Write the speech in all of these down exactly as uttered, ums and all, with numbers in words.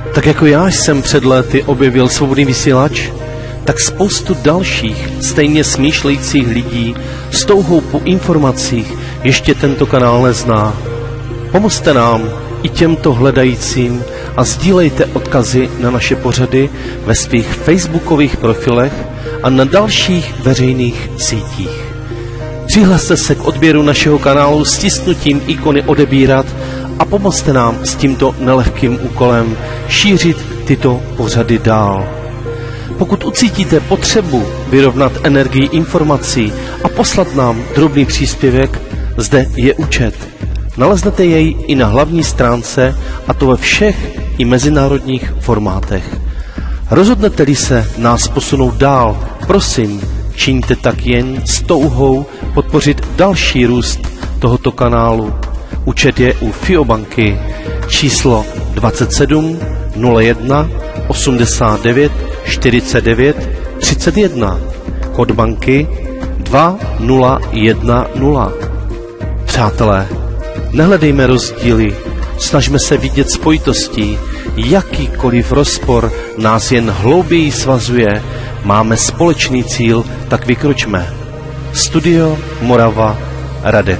Tak jako já jsem před lety objevil Svobodný vysílač, tak spoustu dalších stejně smýšlejících lidí s touhou po informacích ještě tento kanál nezná. Pomozte nám i těmto hledajícím a sdílejte odkazy na naše pořady ve svých facebookových profilech a na dalších veřejných sítích. Přihlaste se k odběru našeho kanálu stisknutím ikony odebírat a pomozte nám s tímto nelehkým úkolem šířit tyto pořady dál. Pokud ucítíte potřebu vyrovnat energii informací a poslat nám drobný příspěvek, zde je účet. Naleznete jej i na hlavní stránce, a to ve všech i mezinárodních formátech. Rozhodnete-li se nás posunout dál, prosím, čiňte tak jen s touhou podpořit další růst tohoto kanálu. Účet je u Fiobanky číslo dvacet sedm nula jedna osmdesát devět čtyřicet devět třicet jedna, kód banky dva nula jedna nula. Přátelé, nehledejme rozdíly, snažme se vidět spojitostí, jakýkoliv rozpor nás jen hlouběji svazuje, máme společný cíl, tak vykročme. Studio Morava, Radek.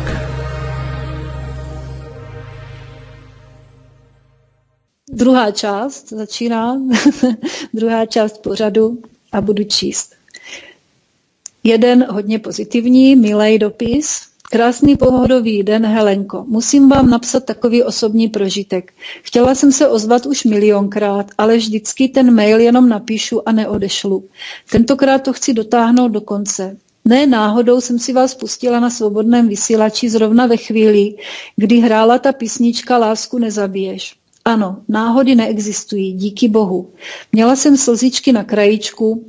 Druhá část začíná, druhá část pořadu a budu číst. Jeden hodně pozitivní, milej dopis. Krásný pohodový den, Helenko. Musím vám napsat takový osobní prožitek. Chtěla jsem se ozvat už milionkrát, ale vždycky ten mail jenom napíšu a neodešlu. Tentokrát to chci dotáhnout do konce. Ne náhodou jsem si vás pustila na Svobodném vysílači zrovna ve chvíli, kdy hrála ta písnička Lásku nezabiješ. Ano, náhody neexistují, díky Bohu. Měla jsem slzičky na krajičku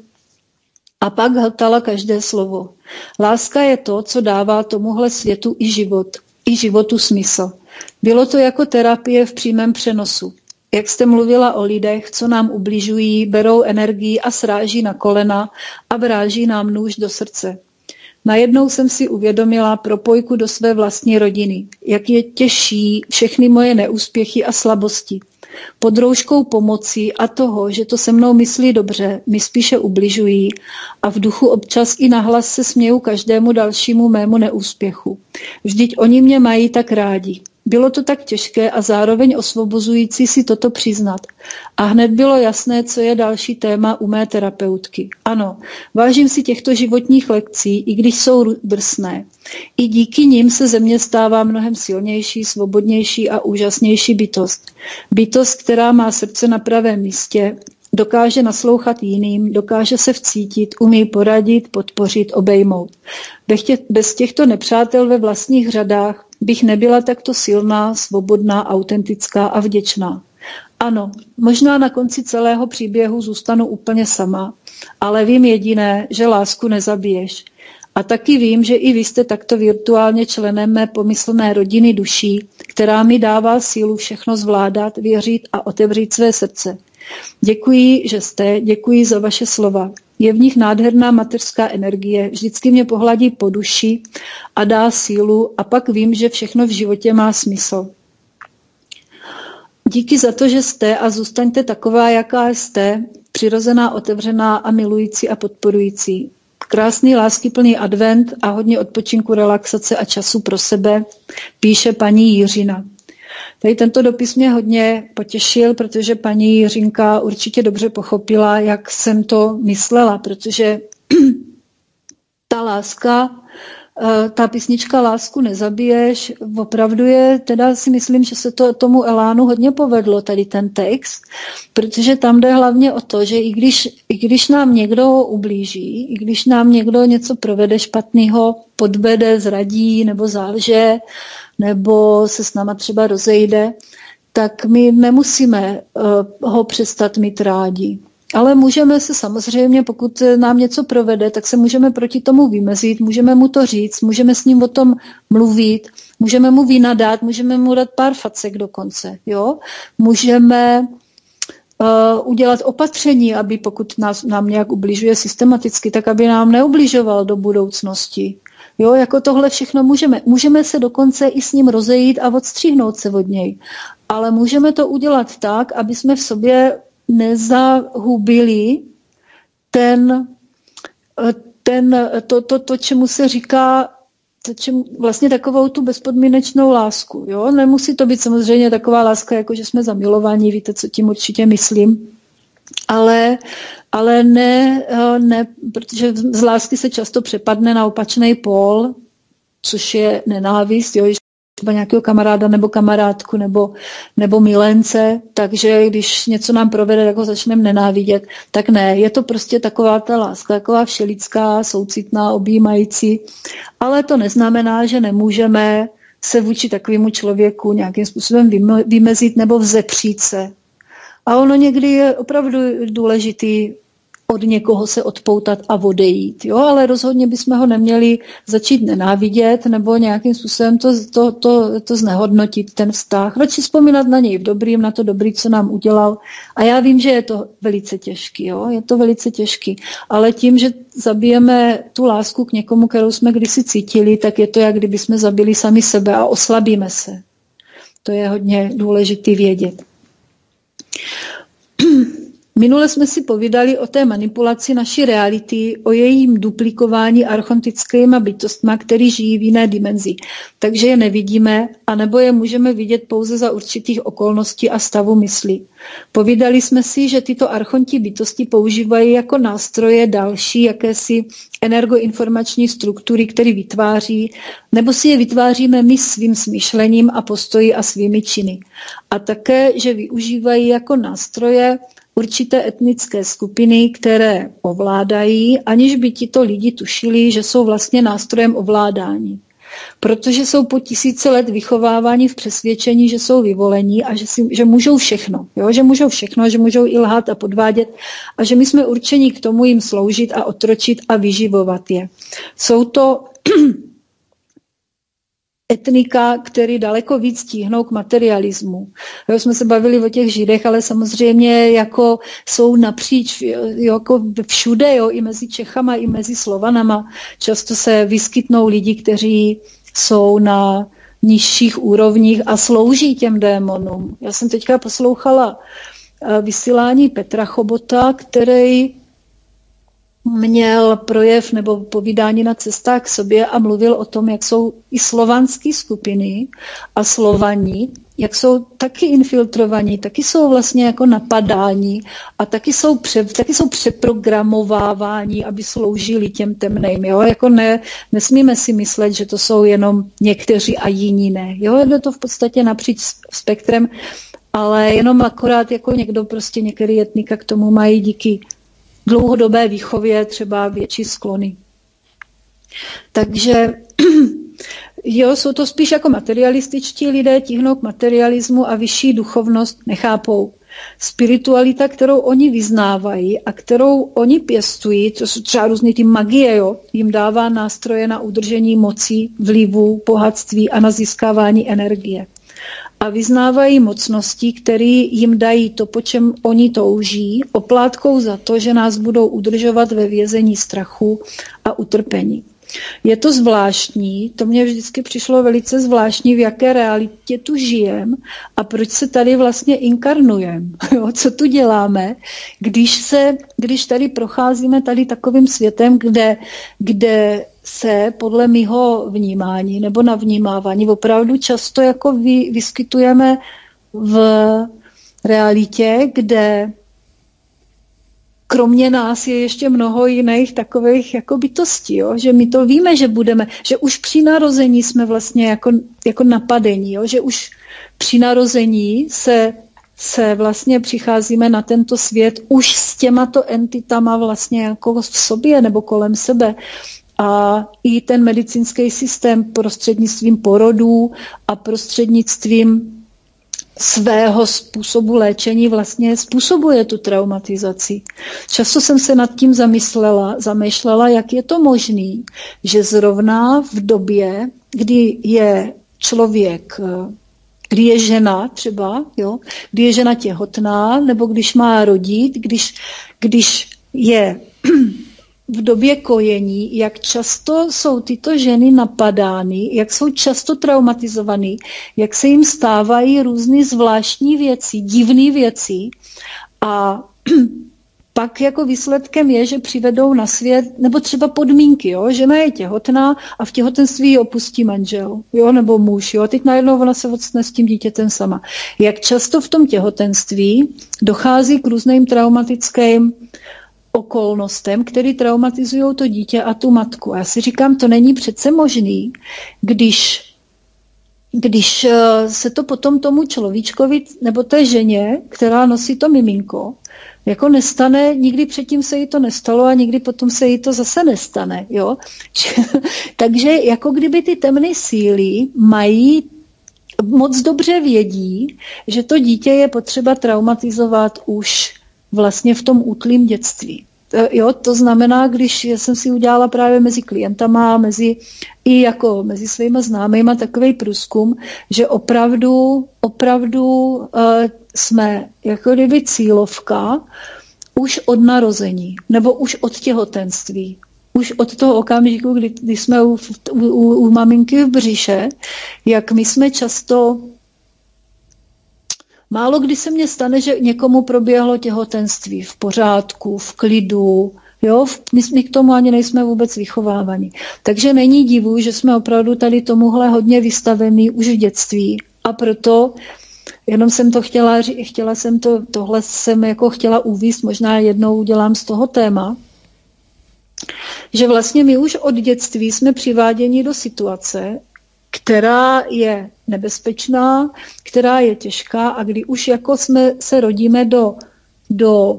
a pak hltala každé slovo. Láska je to, co dává tomuhle světu i život, i životu smysl. Bylo to jako terapie v přímém přenosu. Jak jste mluvila o lidech, co nám ubližují, berou energii a sráží na kolena a vráží nám nůž do srdce. Najednou jsem si uvědomila propojku do své vlastní rodiny, jak je těžší všechny moje neúspěchy a slabosti. Pod rouškou pomoci a toho, že to se mnou myslí dobře, mi spíše ubližují a v duchu občas i nahlas se směju každému dalšímu mému neúspěchu. Vždyť oni mě mají tak rádi. Bylo to tak těžké a zároveň osvobozující si toto přiznat. A hned bylo jasné, co je další téma u mé terapeutky. Ano, vážím si těchto životních lekcí, i když jsou drsné. I díky nim se ze mě stává mnohem silnější, svobodnější a úžasnější bytost. Bytost, která má srdce na pravém místě, dokáže naslouchat jiným, dokáže se vcítit, umí poradit, podpořit, obejmout. Bez těchto nepřátel ve vlastních řadách bych nebyla takto silná, svobodná, autentická a vděčná. Ano, možná na konci celého příběhu zůstanu úplně sama, ale vím jediné, že lásku nezabiješ. A taky vím, že i vy jste takto virtuálně členem mé pomyslné rodiny duší, která mi dává sílu všechno zvládat, věřit a otevřít své srdce. Děkuji, že jste, děkuji za vaše slova. Je v nich nádherná mateřská energie, vždycky mě pohladí po duši a dá sílu a pak vím, že všechno v životě má smysl. Díky za to, že jste a zůstaňte taková, jaká jste, přirozená, otevřená a milující a podporující. Krásný, láskyplný advent a hodně odpočinku, relaxace a času pro sebe, píše paní Jiřina. Tady tento dopis mě hodně potěšil, protože paní Jiřinka určitě dobře pochopila, jak jsem to myslela, protože ta láska, ta písnička Lásku nezabiješ, opravdu je, teda si myslím, že se to tomu Elánu hodně povedlo, tady ten text, protože tam jde hlavně o to, že i když, i když nám někdo ublíží, i když nám někdo něco provede špatného, podvede, zradí nebo zálže, nebo se s náma třeba rozejde, tak my nemusíme uh, ho přestat mít rádi. Ale můžeme se samozřejmě, pokud nám něco provede, tak se můžeme proti tomu vymezit, můžeme mu to říct, můžeme s ním o tom mluvit, můžeme mu vynadat, můžeme mu dát pár facek dokonce. Jo? Můžeme uh, udělat opatření, aby pokud nás, nám nějak ubližuje systematicky, tak aby nám neubližoval do budoucnosti. Jo, jako tohle všechno můžeme. Můžeme se dokonce i s ním rozejít a odstříhnout se od něj. Ale můžeme to udělat tak, aby jsme v sobě nezahubili ten, ten, to, to, to, čemu se říká, to, čemu, vlastně takovou tu bezpodmínečnou lásku. Jo? Nemusí to být samozřejmě taková láska, jako že jsme zamilovaní, víte, co tím určitě myslím. Ale, ale ne, ne, protože z lásky se často přepadne na opačný pól, což je nenávist, jo, třeba nějakého kamaráda nebo kamarádku nebo, nebo milence, takže když něco nám provede, tak ho začneme nenávidět, tak ne, je to prostě taková ta láska, taková všelidská, soucitná, objímající, ale to neznamená, že nemůžeme se vůči takovému člověku nějakým způsobem vymezit nebo vzepřít se. A ono někdy je opravdu důležitý od někoho se odpoutat a odejít. Jo? Ale rozhodně bychom ho neměli začít nenávidět nebo nějakým způsobem to, to, to, to znehodnotit, ten vztah. Radši vzpomínat na něj v dobrým, na to dobrý, co nám udělal. A já vím, že je to velice těžký. Jo? Je to velice těžký. Ale tím, že zabijeme tu lásku k někomu, kterou jsme kdysi cítili, tak je to, jak kdyby jsme zabili sami sebe a oslabíme se. To je hodně důležitý vědět. Minule jsme si povídali o té manipulaci naší reality, o jejím duplikování archontickýma bytostma, který žijí v jiné dimenzi. Takže je nevidíme, anebo je můžeme vidět pouze za určitých okolností a stavu mysli. Povídali jsme si, že tyto archonti bytosti používají jako nástroje další jakési energoinformační struktury, které vytváří, nebo si je vytváříme my svým smýšlením a postoji a svými činy. A také, že využívají jako nástroje určité etnické skupiny, které ovládají, aniž by tito lidi tušili, že jsou vlastně nástrojem ovládání. Protože jsou po tisíce let vychováváni v přesvědčení, že jsou vyvolení a že, si, že můžou všechno. Jo? Že můžou všechno, že můžou i lhát a podvádět a že my jsme určeni k tomu jim sloužit a otročit a vyživovat je. Jsou to etnika, který daleko víc tíhnou k materialismu. Jo, jsme se bavili o těch Židech, ale samozřejmě jako jsou napříč, jako všude, jo, i mezi Čechama, i mezi Slovanama. Často se vyskytnou lidi, kteří jsou na nižších úrovních a slouží těm démonům. Já jsem teďka poslouchala vysílání Petra Chobota, který měl projev nebo povídání na cestách k sobě a mluvil o tom, jak jsou i slovanské skupiny a Slovani, jak jsou taky infiltrovaní, taky jsou vlastně jako napadání a taky jsou, pře, taky jsou přeprogramováváni, aby sloužili těm temným. Jo? Jako ne, nesmíme si myslet, že to jsou jenom někteří a jiní ne. Jo? Je to v podstatě napříč spektrem, ale jenom akorát jako někdo prostě některý etnika k tomu mají díky dlouhodobé výchově třeba větší sklony. Takže jo, jsou to spíš jako materialističtí lidé, tíhnou k materialismu a vyšší duchovnost nechápou. Spiritualita, kterou oni vyznávají a kterou oni pěstují, to jsou třeba různé ty magie, jo, jim dává nástroje na udržení moci, vlivu, bohatství a na získávání energie. A vyznávají mocnosti, které jim dají to, po čem oni touží, oplátkou za to, že nás budou udržovat ve vězení strachu a utrpení. Je to zvláštní, to mě vždycky přišlo velice zvláštní, v jaké realitě tu žijem a proč se tady vlastně inkarnujeme, co tu děláme, když, se, když tady procházíme tady takovým světem, kde, kde se podle mýho vnímání nebo navnímávání opravdu často jako vy, vyskytujeme v realitě, kde kromě nás je ještě mnoho jiných takových jako bytostí, jo? Že my to víme, že budeme, že už při narození jsme vlastně jako, jako napadení, jo? Že už při narození se, se vlastně přicházíme na tento svět už s těmato entitama vlastně jako v sobě nebo kolem sebe. A i ten medicínský systém prostřednictvím porodů a prostřednictvím svého způsobu léčení vlastně způsobuje tu traumatizaci. Často jsem se nad tím zamyslela, zamýšlela, jak je to možné, že zrovna v době, kdy je člověk, kdy je žena třeba, jo, kdy je žena těhotná, nebo když má rodit, když, když je v době kojení, jak často jsou tyto ženy napadány, jak jsou často traumatizovaný, jak se jim stávají různé zvláštní věci, divné věci a pak jako výsledkem je, že přivedou na svět, nebo třeba podmínky, jo? Žena je těhotná a v těhotenství ji opustí manžel, jo? Nebo muž. Jo? Teď najednou ona se odstne s tím dítětem sama. Jak často v tom těhotenství dochází k různým traumatickým okolnostem, které traumatizují to dítě a tu matku. A já si říkám, to není přece možný, když, když se to potom tomu človíčkovi nebo té ženě, která nosí to miminko, jako nestane, nikdy předtím se jí to nestalo a nikdy potom se jí to zase nestane. Jo? Takže jako kdyby ty temné síly mají, moc dobře vědí, že to dítě je potřeba traumatizovat už vlastně v tom útlým dětství. Jo, to znamená, když jsem si udělala právě mezi klientama, mezi, i jako mezi svýma známýma takovej průzkum, že opravdu, opravdu uh, jsme jako kdyby cílovka už od narození, nebo už od těhotenství. Už od toho okamžiku, kdy, kdy jsme u, u, u maminky v břiše, jak my jsme často... Málo kdy se mně stane, že někomu proběhlo těhotenství v pořádku, v klidu, jo? My, my k tomu ani nejsme vůbec vychovávaní. Takže není divu, že jsme opravdu tady tomuhle hodně vystavení už v dětství a proto jenom jsem to chtěla, chtěla jsem to, tohle jsem jako chtěla uvést, možná jednou udělám z toho téma, že vlastně my už od dětství jsme přiváděni do situace, která je nebezpečná, která je těžká a kdy už jako jsme se rodíme do, do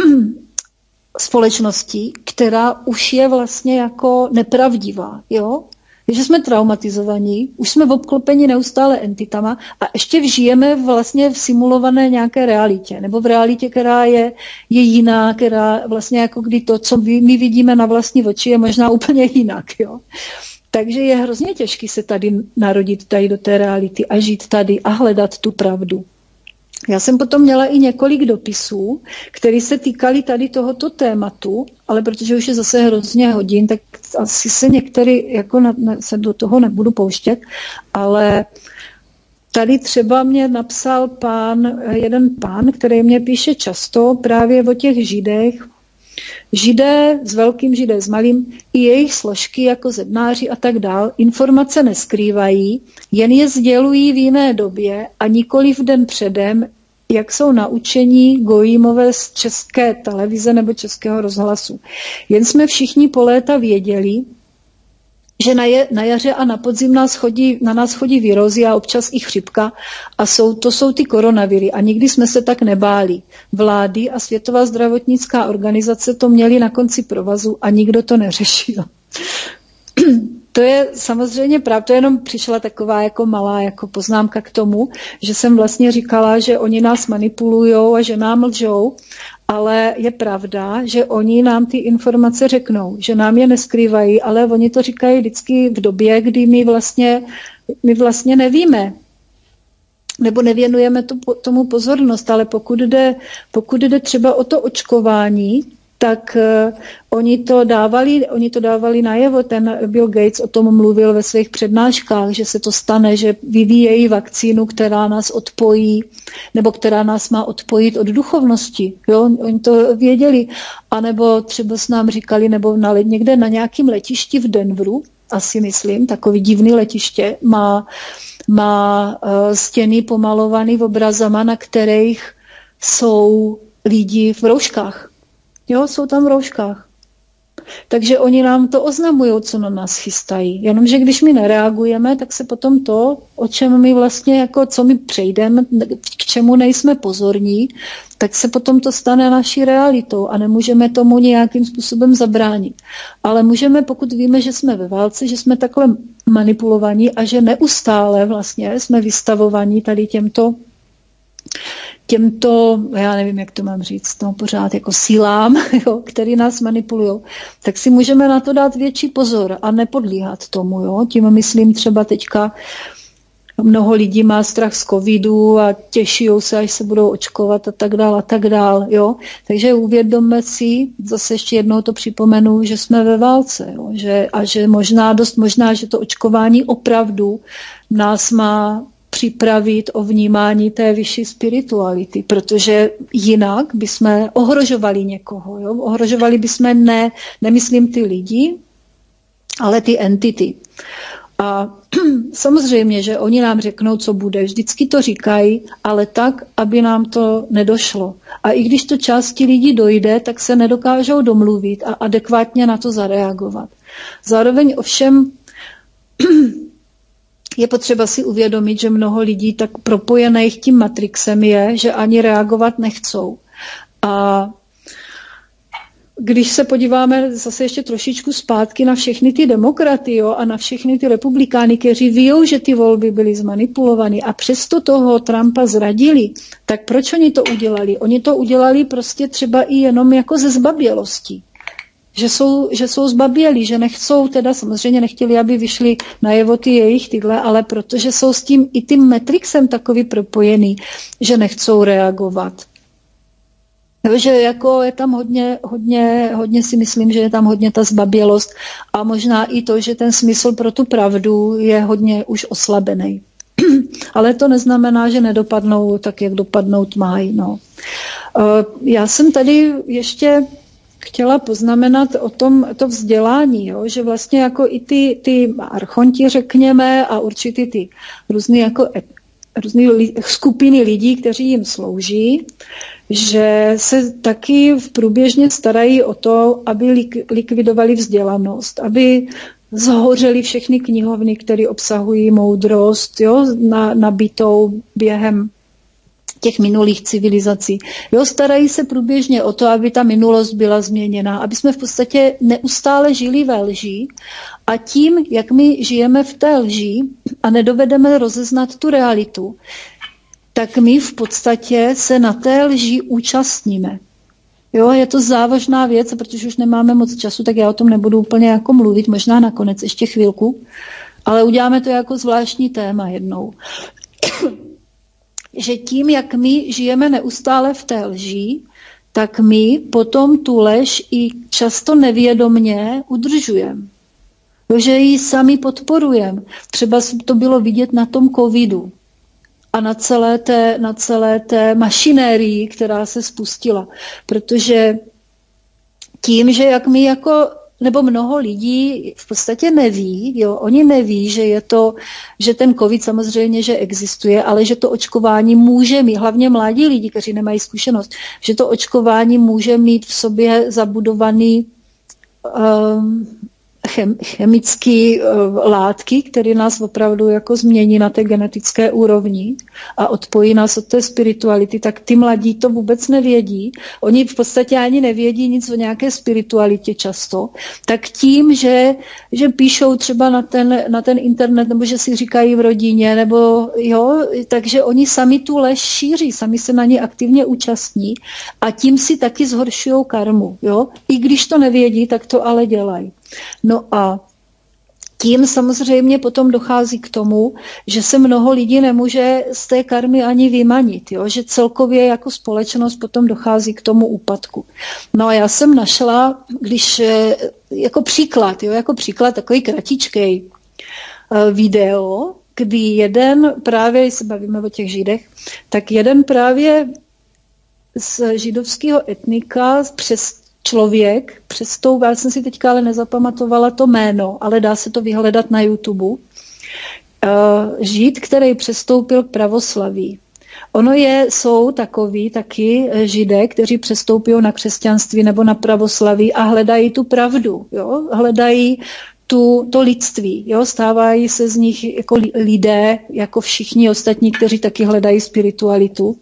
společnosti, která už je vlastně jako nepravdivá, jo? Že jsme traumatizovaní, už jsme obklopeni neustále entitama a ještě žijeme vlastně v simulované nějaké realitě, nebo v realitě, která je, je jiná, která vlastně jako kdy to, co my vidíme na vlastní oči, je možná úplně jinak, jo? Takže je hrozně těžké se tady narodit tady do té reality a žít tady a hledat tu pravdu. Já jsem potom měla i několik dopisů, které se týkaly tady tohoto tématu, ale protože už je zase hrozně hodin, tak asi se některý jako na, na, se do toho nebudu pouštět, ale tady třeba mě napsal pán, jeden pán, který mě píše často právě o těch Židech, Židé s velkým, Židé s malým, i jejich složky jako zednáři a tak dál, informace neskrývají, jen je sdělují v jiné době a nikoli v den předem, jak jsou naučení gojímové z české televize nebo českého rozhlasu. Jen jsme všichni po léta věděli, že na, je, na jaře a na podzim nás chodí, na nás chodí virózy a občas i chřipka a jsou, to jsou ty koronaviry a nikdy jsme se tak nebáli. Vlády a Světová zdravotnická organizace to měly na konci provazu a nikdo to neřešil. To je samozřejmě pravda, to jenom přišla taková jako malá jako poznámka k tomu, že jsem vlastně říkala, že oni nás manipulujou a že nám lžou, ale je pravda, že oni nám ty informace řeknou, že nám je neskrývají, ale oni to říkají vždycky v době, kdy my vlastně, my vlastně nevíme, nebo nevěnujeme tu, tomu pozornost, ale pokud jde, pokud jde třeba o to očkování, tak uh, oni to dávali, oni to dávali najevo, ten Bill Gates o tom mluvil ve svých přednáškách, že se to stane, že vyvíjejí vakcínu, která nás odpojí, nebo která nás má odpojit od duchovnosti. Jo? Oni to věděli. A nebo třeba s nám říkali, nebo na, někde na nějakém letišti v Denveru, asi myslím, takový divný letiště, má, má uh, stěny pomalovaný obrazama, na kterých jsou lidi v rouškách. Jo, jsou tam v rouškách. Takže oni nám to oznamují, co na nás chystají. Jenomže když my nereagujeme, tak se potom to, o čem my vlastně, jako co my přejdeme, k čemu nejsme pozorní, tak se potom to stane naší realitou a nemůžeme tomu nějakým způsobem zabránit. Ale můžeme, pokud víme, že jsme ve válce, že jsme takhle manipulovaní a že neustále vlastně jsme vystavovaní tady těmto těmto, já nevím, jak to mám říct, no pořád jako sílám, jo, který nás manipulují, tak si můžeme na to dát větší pozor a nepodlíhat tomu. Jo. Tím myslím třeba teďka mnoho lidí má strach z covidu a těší se, až se budou očkovat a tak dál a tak dál. Jo? Takže uvědomme si, zase ještě jednou to připomenu, že jsme ve válce, jo? Že, a že možná, dost možná, že to očkování opravdu nás má připravit o vnímání té vyšší spirituality, protože jinak bychom ohrožovali někoho. Jo? Ohrožovali bychom ne, nemyslím ty lidi, ale ty entity. A samozřejmě, že oni nám řeknou, co bude. Vždycky to říkají, ale tak, aby nám to nedošlo. A i když to části lidí dojde, tak se nedokážou domluvit a adekvátně na to zareagovat. Zároveň ovšem je potřeba si uvědomit, že mnoho lidí tak propojených tím matrixem je, že ani reagovat nechcou. A když se podíváme zase ještě trošičku zpátky na všechny ty demokraty, jo, a na všechny ty republikány, kteří ví, že ty volby byly zmanipulované a přesto toho Trumpa zradili, tak proč oni to udělali? Oni to udělali prostě třeba i jenom jako ze zbabělosti. Že jsou, že jsou zbabělí, že nechcou, teda samozřejmě nechtěli, aby vyšly najevo ty jejich tyhle, ale protože jsou s tím i tím matrixem takový propojený, že nechcou reagovat. Takže jako je tam hodně, hodně, hodně si myslím, že je tam hodně ta zbabělost a možná i to, že ten smysl pro tu pravdu je hodně už oslabený. Ale to neznamená, že nedopadnou tak, jak dopadnout mají. No. Já jsem tady ještě chtěla poznamenat o tom to vzdělání, jo, že vlastně jako i ty, ty archonti, řekněme, a určitě ty různé jako různé li, skupiny lidí, kteří jim slouží, že se taky průběžně starají o to, aby lik, likvidovali vzdělanost, aby zhořely všechny knihovny, které obsahují moudrost, jo, na, nabitou během těch minulých civilizací. Jo, starají se průběžně o to, aby ta minulost byla změněna, aby jsme v podstatě neustále žili ve lži a tím, jak my žijeme v té lži a nedovedeme rozeznat tu realitu, tak my v podstatě se na té lži účastníme. Jo, je to závažná věc, protože už nemáme moc času, tak já o tom nebudu úplně jako mluvit, možná nakonec ještě chvilku, ale uděláme to jako zvláštní téma jednou. Že tím, jak my žijeme neustále v té lži, tak my potom tu lež i často nevědomně udržujeme. Že ji sami podporujeme. Třeba to bylo vidět na tom covidu a na celé té, na celé té mašinérii, která se spustila. Protože tím, že jak my jako nebo mnoho lidí v podstatě neví, jo, oni neví, že je to, že ten covid samozřejmě, že existuje, ale že to očkování může mít, hlavně mladí lidi, kteří nemají zkušenost, že to očkování může mít v sobě zabudovaný um, chem, chemické uh, látky, které nás opravdu jako změní na té genetické úrovni a odpojí nás od té spirituality, tak ty mladí to vůbec nevědí. Oni v podstatě ani nevědí nic o nějaké spiritualitě často. Tak tím, že, že píšou třeba na ten, na ten internet, nebo že si říkají v rodině, nebo jo, takže oni sami tu lež šíří, sami se na ní aktivně účastní a tím si taky zhoršují karmu. Jo? I když to nevědí, tak to ale dělají. No a tím samozřejmě potom dochází k tomu, že se mnoho lidí nemůže z té karmy ani vymanit, jo? Že celkově jako společnost potom dochází k tomu úpadku. No a já jsem našla, když jako příklad, jo? Jako příklad takový kratičkej video, kdy jeden právě, když se bavíme o těch židech, tak jeden právě z židovského etnika přes člověk, přes tou, já jsem si teďka ale nezapamatovala to jméno, ale dá se to vyhledat na YouTube, uh, Žid, který přestoupil k pravoslaví. Ono je, jsou takový taky židé, kteří přestoupí na křesťanství nebo na pravoslaví a hledají tu pravdu, jo? Hledají tu, to lidství, jo? Stávají se z nich jako lidé, jako všichni ostatní, kteří taky hledají spiritualitu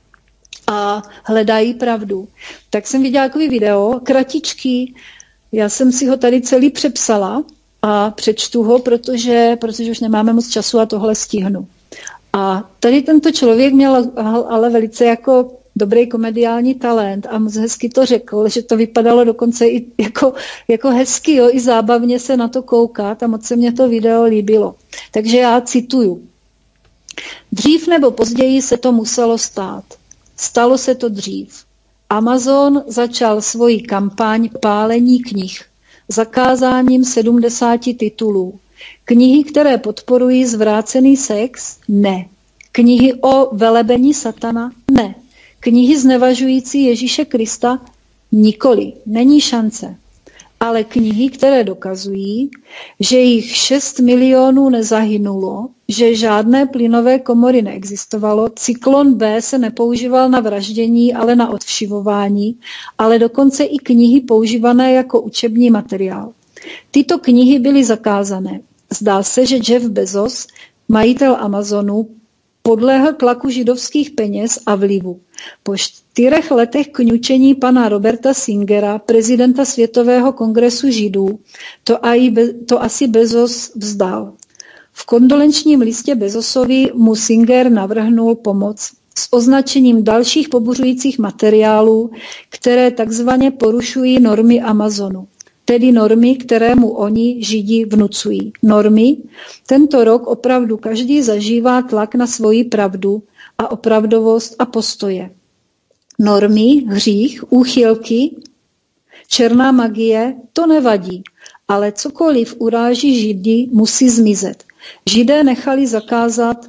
a hledají pravdu. Tak jsem viděla takový video, kratičký, já jsem si ho tady celý přepsala a přečtu ho, protože, protože už nemáme moc času a tohle stihnu. A tady tento člověk měl ale velice jako dobrý komediální talent a moc hezky to řekl, že to vypadalo dokonce i jako, jako hezky, jo, i zábavně se na to koukat a moc se mě to video líbilo. Takže já cituju. Dřív nebo později se to muselo stát. Stalo se to dřív. Amazon začal svoji kampaň pálení knih zakázáním sedmdesáti titulů. Knihy, které podporují zvrácený sex? Ne. Knihy o velebení satana? Ne. Knihy znevažující Ježíše Krista? Nikoli. Není šance. Ale knihy, které dokazují, že jich šest milionů nezahynulo, že žádné plynové komory neexistovalo, cyklon B se nepoužíval na vraždění, ale na odvšivování, ale dokonce i knihy používané jako učební materiál. Tyto knihy byly zakázané. Zdá se, že Jeff Bezos, majitel Amazonu, podléhl tlaku židovských peněz a vlivu. Po čtyřech letech kňučení pana Roberta Singera, prezidenta Světového kongresu židů, to, aj Be- to asi Bezos vzdal. V kondolenčním listě Bezosovi mu Singer navrhnul pomoc s označením dalších pobuřujících materiálů, které takzvaně porušují normy Amazonu. Tedy normy, které mu oni, Židi, vnucují. Normy, tento rok opravdu každý zažívá tlak na svoji pravdu a opravdovost a postoje. Normy, hřích, úchylky, černá magie, to nevadí, ale cokoliv uráží Židy, musí zmizet. Židé nechali zakázat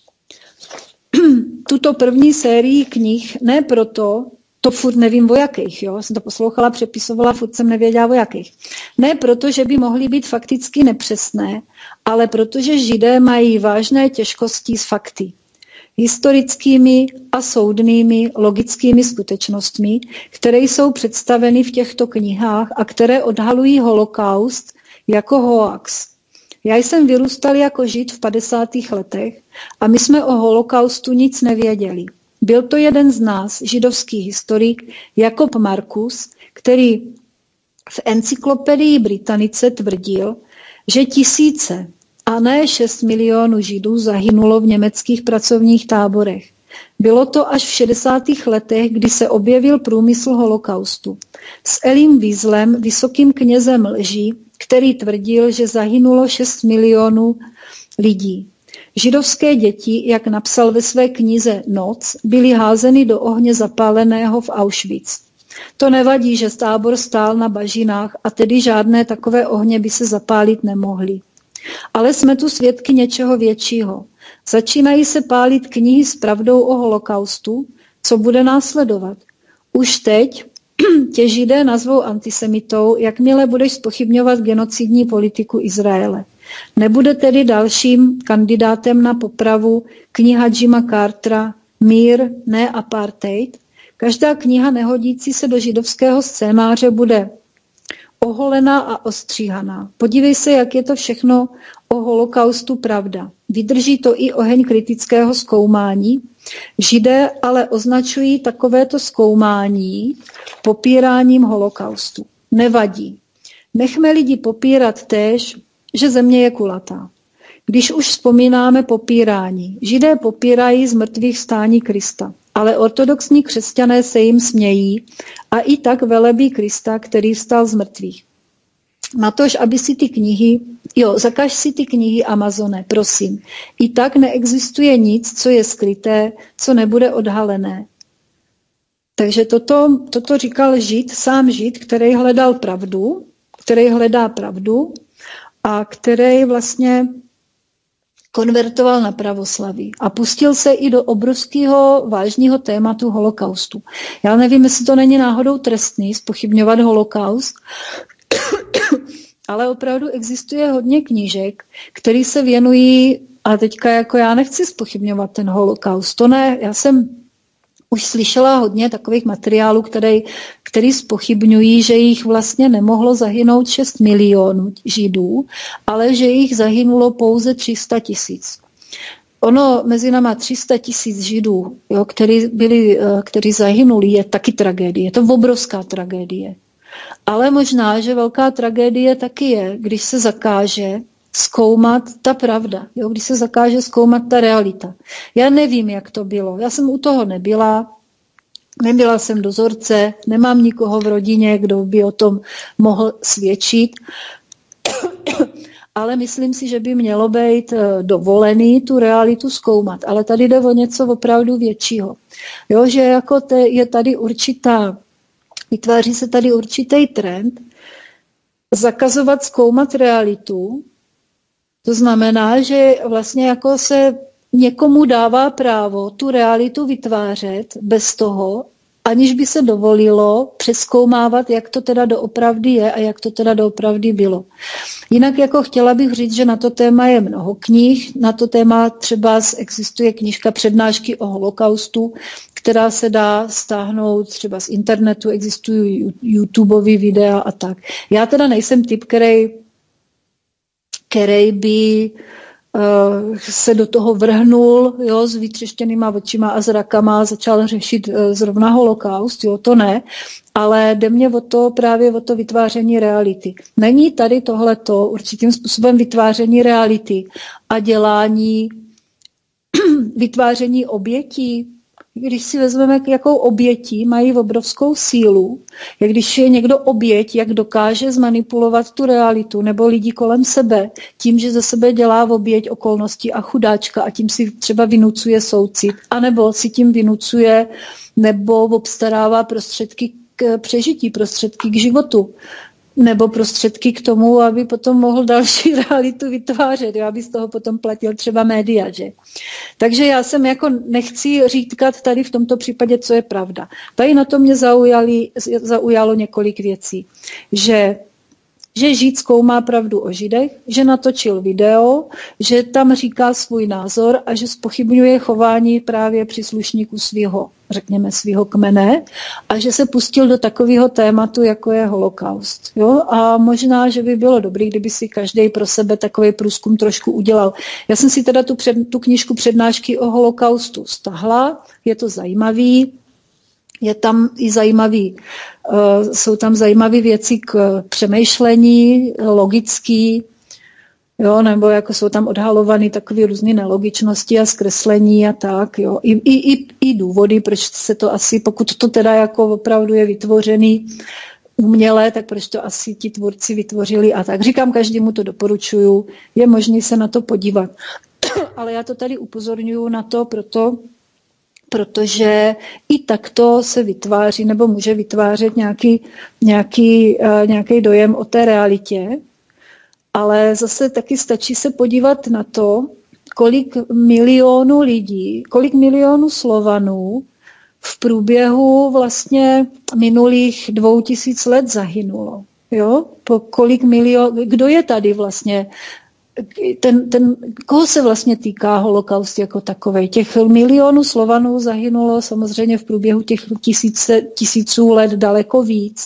tuto první sérii knih ne proto, to furt nevím o jakých, jo? Jsem to poslouchala, přepisovala, furt jsem nevěděla o jakých. Ne proto, že by mohly být fakticky nepřesné, ale protože Židé mají vážné těžkosti s fakty. Historickými a soudnými logickými skutečnostmi, které jsou představeny v těchto knihách a které odhalují holokaust jako hoax. Já jsem vyrůstal jako Žid v padesátých letech a my jsme o holokaustu nic nevěděli. Byl to jeden z nás, židovský historik Jakob Markus, který v encyklopedii Britannice tvrdil, že tisíce a ne šest milionů Židů zahynulo v německých pracovních táborech. Bylo to až v šedesátých letech, kdy se objevil průmysl holokaustu. S Elim Wieslem, vysokým knězem lží, který tvrdil, že zahynulo šest milionů lidí. Židovské děti, jak napsal ve své knize Noc, byly házeny do ohně zapáleného v Auschwitz. To nevadí, že tábor stál na bažinách a tedy žádné takové ohně by se zapálit nemohly. Ale jsme tu svědky něčeho většího. Začínají se pálit knihy s pravdou o holokaustu, co bude následovat. Už teď tě Židé nazvou antisemitou, jakmile budeš zpochybňovat genocidní politiku Izraele. Nebude tedy dalším kandidátem na popravu kniha Jima Cartera Mír, ne apartheid. Každá kniha nehodící se do židovského scénáře bude oholená a ostříhaná. Podívej se, jak je to všechno o holokaustu pravda. Vydrží to i oheň kritického zkoumání. Židé ale označují takovéto zkoumání popíráním holokaustu. Nevadí. Nechme lidi popírat též, že země je kulatá. Když už vzpomínáme popírání, Židé popírají z mrtvých stání Krista, ale ortodoxní křesťané se jim smějí a i tak velebí Krista, který vstal z mrtvých. Natož, aby si ty knihy, jo, zakaž si ty knihy Amazone, prosím. I tak neexistuje nic, co je skryté, co nebude odhalené. Takže toto, toto říkal Žid, sám Žid, který hledal pravdu, který hledá pravdu a který vlastně konvertoval na pravoslaví a pustil se i do obrovského vážného tématu holokaustu. Já nevím, jestli to není náhodou trestný zpochybňovat holokaust, ale opravdu existuje hodně knížek, které se věnují, a teďka jako já nechci zpochybňovat ten holokaust, to ne, já jsem už slyšela hodně takových materiálů, které, které zpochybňují, že jich vlastně nemohlo zahynout šest milionů Židů, ale že jich zahynulo pouze tři sta tisíc. Ono mezi náma tři sta tisíc Židů, jo, který, byli, kteří zahynuli, je taky tragédie. Je to obrovská tragédie. Ale možná, že velká tragédie taky je, když se zakáže zkoumat ta pravda, jo? Když se zakáže zkoumat ta realita. Já nevím, jak to bylo. Já jsem u toho nebyla, nebyla jsem dozorce, nemám nikoho v rodině, kdo by o tom mohl svědčit. ale myslím si, že by mělo být dovolený tu realitu zkoumat. Ale tady jde o něco opravdu většího. Jo, že jako te, je tady určitá, vytváří se tady určitý trend zakazovat zkoumat realitu. To znamená, že vlastně jako se někomu dává právo tu realitu vytvářet bez toho, aniž by se dovolilo přezkoumávat, jak to teda doopravdy je a jak to teda doopravdy bylo. Jinak jako chtěla bych říct, že na to téma je mnoho knih, na to téma třeba existuje knížka Přednášky o holokaustu, která se dá stáhnout třeba z internetu, existují YouTubeové videa a tak. Já teda nejsem typ, který, který by uh, se do toho vrhnul, jo, s vytřeštěnýma očima a zrakama, začal řešit uh, zrovna holokaust, jo, to ne, ale jde mě o to právě o to vytváření reality. Není tady tohleto určitým způsobem vytváření reality a dělání vytváření obětí. Když si vezmeme, jakou obětí mají obrovskou sílu, jak když je někdo oběť, jak dokáže zmanipulovat tu realitu nebo lidi kolem sebe tím, že ze sebe dělá oběť okolností a chudáčka a tím si třeba vynucuje soucit, anebo si tím vynucuje nebo obstarává prostředky k přežití, prostředky k životu, nebo prostředky k tomu, aby potom mohl další realitu vytvářet, aby z toho potom platil třeba média, že? Takže já jsem jako nechci říkat tady v tomto případě, co je pravda. Tady na to mě zaujali, zaujalo několik věcí, že že Žid zkoumá pravdu o Židech, že natočil video, že tam říká svůj názor a že zpochybňuje chování právě příslušníků svého, řekněme, svého kmene a že se pustil do takového tématu, jako je holokaust. Jo? A možná, že by bylo dobré, kdyby si každý pro sebe takový průzkum trošku udělal. Já jsem si teda tu, před, tu knížku Přednášky o holokaustu stahla, je to zajímavý, je tam i zajímavý, uh, jsou tam zajímavé věci k přemýšlení, logický, jo, nebo jako jsou tam odhalované takové různé nelogičnosti a zkreslení a tak, jo. I, i, i, i důvody, proč se to asi, pokud to teda jako opravdu je vytvořený uměle, tak proč to asi ti tvůrci vytvořili a tak. Říkám, každému to doporučuju, je možné se na to podívat. Ale já to tady upozorňuji na to, proto, protože i takto se vytváří nebo může vytvářet nějaký, nějaký, uh, nějaký dojem o té realitě, ale zase taky stačí se podívat na to, kolik milionů lidí, kolik milionů Slovanů v průběhu vlastně minulých dvou tisíc let zahynulo. Jo? Po kolik milion, kdo je tady vlastně? Ten, ten, koho se vlastně týká holokaust jako takovej? Těch milionů Slovanů zahynulo samozřejmě v průběhu těch tisíce, tisíců let daleko víc.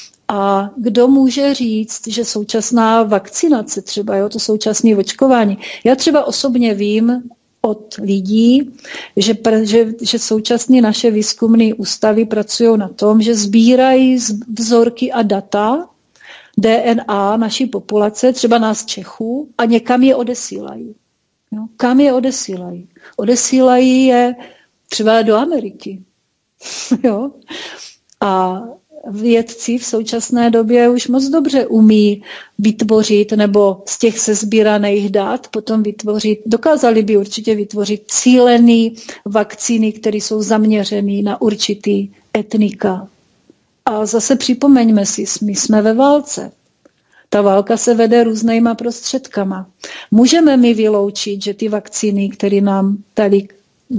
A kdo může říct, že současná vakcinace třeba, jo, to současné očkování. Já třeba osobně vím od lidí, že, že, že současné naše výzkumné ústavy pracují na tom, že sbírají vzorky a data D N A naší populace, třeba nás Čechů, a někam je odesílají. Jo? Kam je odesílají? Odesílají je třeba do Ameriky. Jo? A vědci v současné době už moc dobře umí vytvořit, nebo z těch sesbíraných dat potom vytvořit, dokázali by určitě vytvořit cílené vakcíny, které jsou zaměřené na určitý etnika. A zase připomeňme si, my jsme ve válce. Ta válka se vede různýma prostředkama. Můžeme my vyloučit, že ty vakcíny, které nám tady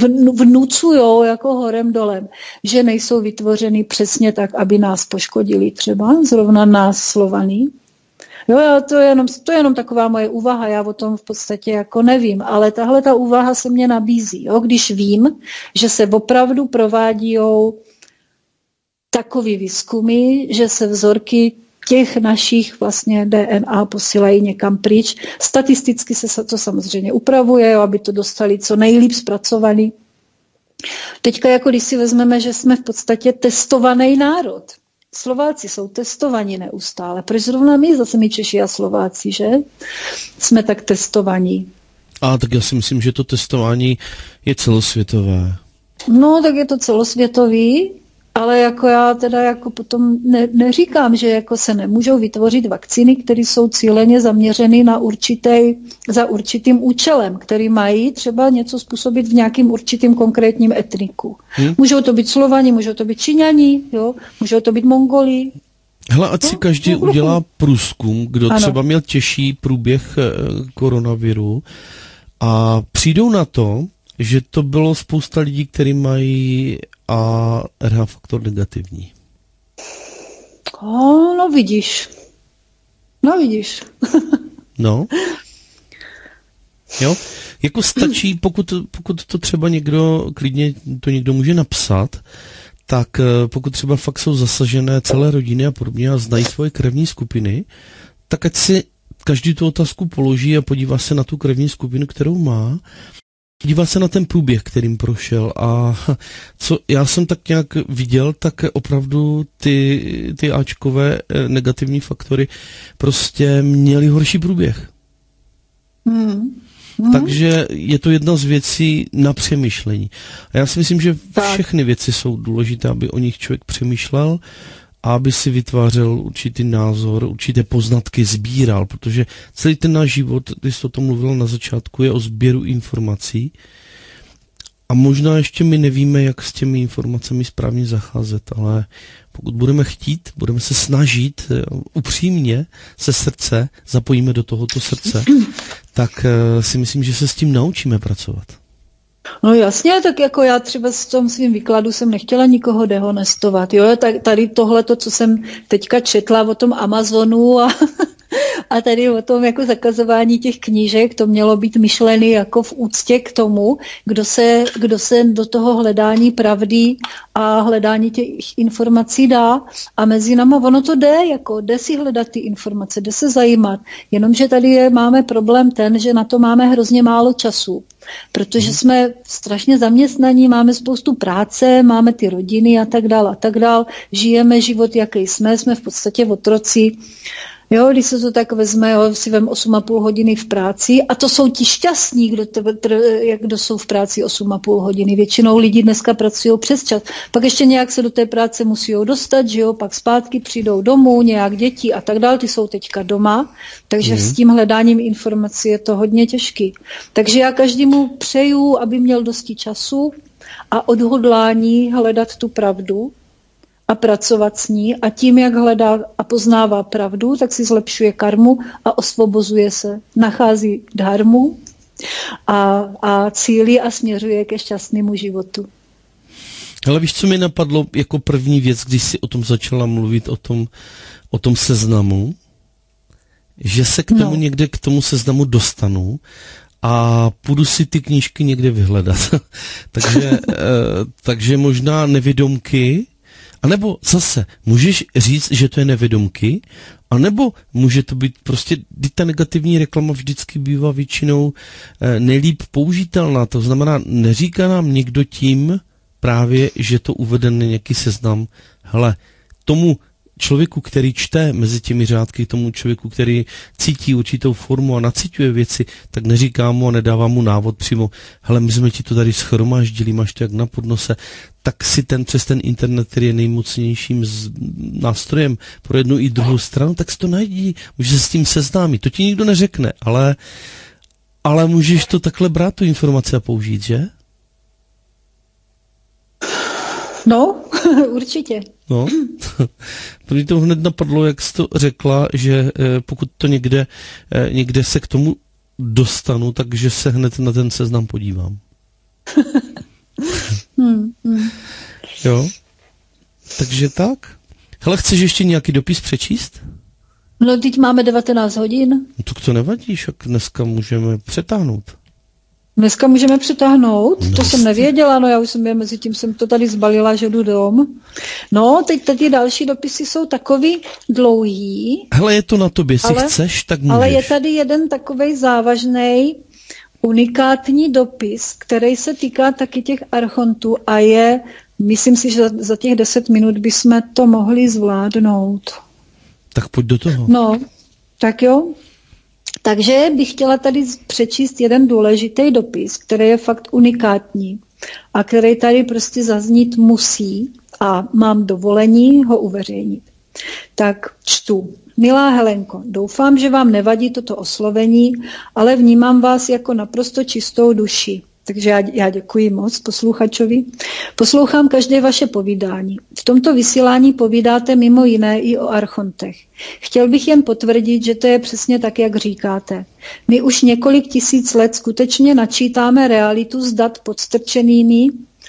vnucujou jako horem dolem, že nejsou vytvořeny přesně tak, aby nás poškodili třeba, zrovna nás Slovaný. Jo, to je, jenom, to je jenom taková moje úvaha, já o tom v podstatě jako nevím, ale tahle ta úvaha se mně nabízí, jo, když vím, že se opravdu provádíjou takový výzkumy, že se vzorky těch našich vlastně D N A posílají někam pryč. Statisticky se to samozřejmě upravuje, jo, aby to dostali co nejlíp zpracovaný. Teďka jako když si vezmeme, že jsme v podstatě testovaný národ. Slováci jsou testovaní neustále. Proč zrovna my, zase my Češi a Slováci, že? Jsme tak testovaní. A tak já si myslím, že to testování je celosvětové. No, tak je to celosvětový, Ale jako já teda jako potom ne, neříkám, že jako se nemůžou vytvořit vakcíny, které jsou cíleně zaměřeny na určitý, za určitým účelem, který mají třeba něco způsobit v nějakým určitým konkrétním etniku. Hmm. Můžou to být Slovani, můžou to být Číňani, jo? Můžou to být Mongoli. Hele, ať si no, každý no, udělá průzkum, kdo ano. třeba měl těžší průběh koronaviru a přijdou na to, že to bylo spousta lidí, kteří mají a R H faktor negativní. Oh, no vidíš. No vidíš. No. Jo? Jako stačí, pokud, pokud to třeba někdo, klidně to někdo může napsat, tak pokud třeba fakt jsou zasažené celé rodiny a podobně a znají svoje krevní skupiny, tak ať si každý tu otázku položí a podívá se na tu krevní skupinu, kterou má, podívá se na ten průběh, kterým prošel a co já jsem tak nějak viděl, tak opravdu ty, ty Ačkové negativní faktory prostě měly horší průběh. Hmm. Hmm. Takže je to jedna z věcí na přemýšlení. A já si myslím, že všechny věci jsou důležité, aby o nich člověk přemýšlel a aby si vytvářel určitý názor, určité poznatky sbíral, protože celý ten náš život, když jsi o tom mluvil na začátku, je o sběru informací a možná ještě my nevíme, jak s těmi informacemi správně zacházet, ale pokud budeme chtít, budeme se snažit upřímně se srdce, zapojíme do tohoto srdce, tak si myslím, že se s tím naučíme pracovat. No jasně, tak jako já třeba s tom svým výkladu jsem nechtěla nikoho dehonestovat, jo, tak tady tohleto, co jsem teďka četla o tom Amazonu a, a tady o tom jako zakazování těch knížek, to mělo být myšlený jako v úctě k tomu, kdo se, kdo se do toho hledání pravdy a hledání těch informací dá a mezi náma ono to jde, jako jde si hledat ty informace, jde se zajímat, jenomže tady je, máme problém ten, že na to máme hrozně málo času. Protože jsme strašně zaměstnaní, máme spoustu práce, máme ty rodiny a tak dál a tak dál, žijeme život, jaký jsme, jsme v podstatě otroci. Jo, když se to tak vezme, jo, si vem osm a půl hodiny v práci a to jsou ti šťastní, kdo, tr, tr, kdo jsou v práci osm a půl hodiny. Většinou lidi dneska pracují přes čas. Pak ještě nějak se do té práce musí dostat, že jo, pak zpátky přijdou domů, nějak děti a tak dál, ty jsou teďka doma, takže mm. s tím hledáním informací je to hodně těžký. Takže já každému přeju, aby měl dosti času a odhodlání hledat tu pravdu a pracovat s ní a tím, jak hledá a poznává pravdu, tak si zlepšuje karmu a osvobozuje se, nachází dharmu a, a cílí a směřuje ke šťastnému životu. Ale víš, co mi napadlo jako první věc, když jsi o tom začala mluvit, o tom, o tom seznamu, že se k tomu no. někde k tomu seznamu dostanu a půjdu si ty knížky někde vyhledat. takže, eh, takže možná nevědomky. A nebo zase, můžeš říct, že to je nevědomky, a nebo může to být prostě, kdy ta negativní reklama vždycky bývá většinou eh, nejlíp použitelná. To znamená, neříká nám někdo tím právě, že to uvede na nějaký seznam. Hele, tomu člověku, který čte mezi těmi řádky, tomu člověku, který cítí určitou formu a naciťuje věci, tak neříká mu a nedává mu návod přímo, hele, my jsme ti to tady shromáždili, máš to jak na podnose, tak si ten přes ten internet, který je nejmocnějším z, nástrojem pro jednu i druhou stranu, tak si to najdi, můžeš se s tím seznámit. To ti nikdo neřekne, ale, ale můžeš to takhle brát, tu informaci a použít, že? No, určitě. No, to mě to hned napadlo, jak jsi to řekla, že eh, pokud to někde, eh, někde se k tomu dostanu, takže se hned na ten seznam podívám. hmm, hmm. Jo, takže tak. Hele, chceš ještě nějaký dopis přečíst? No, teď máme devatenáct hodin. No, tak to nevadí, však dneska můžeme přetáhnout. Dneska můžeme přetáhnout, no, to jsem nevěděla, no já už jsem je, mezi tím jsem to tady zbalila, že jdu dom. No, teď tady další dopisy jsou takový dlouhý. Hele, je to na tobě, jestli ale, chceš, tak můžeš. Ale je tady jeden takovej závažný, unikátní dopis, který se týká taky těch archontů a je, myslím si, že za těch deset minut bychom to mohli zvládnout. Tak pojď do toho. No, tak jo. Takže bych chtěla tady přečíst jeden důležitý dopis, který je fakt unikátní a který tady prostě zaznít musí a mám dovolení ho uveřejnit. Tak čtu. Milá Helenko, doufám, že vám nevadí toto oslovení, ale vnímám vás jako naprosto čistou duši. Takže já, já děkuji moc posluchačovi. Poslouchám každé vaše povídání. V tomto vysílání povídáte mimo jiné i o archontech. Chtěl bych jen potvrdit, že to je přesně tak, jak říkáte. My už několik tisíc let skutečně načítáme realitu s dat podstrčenými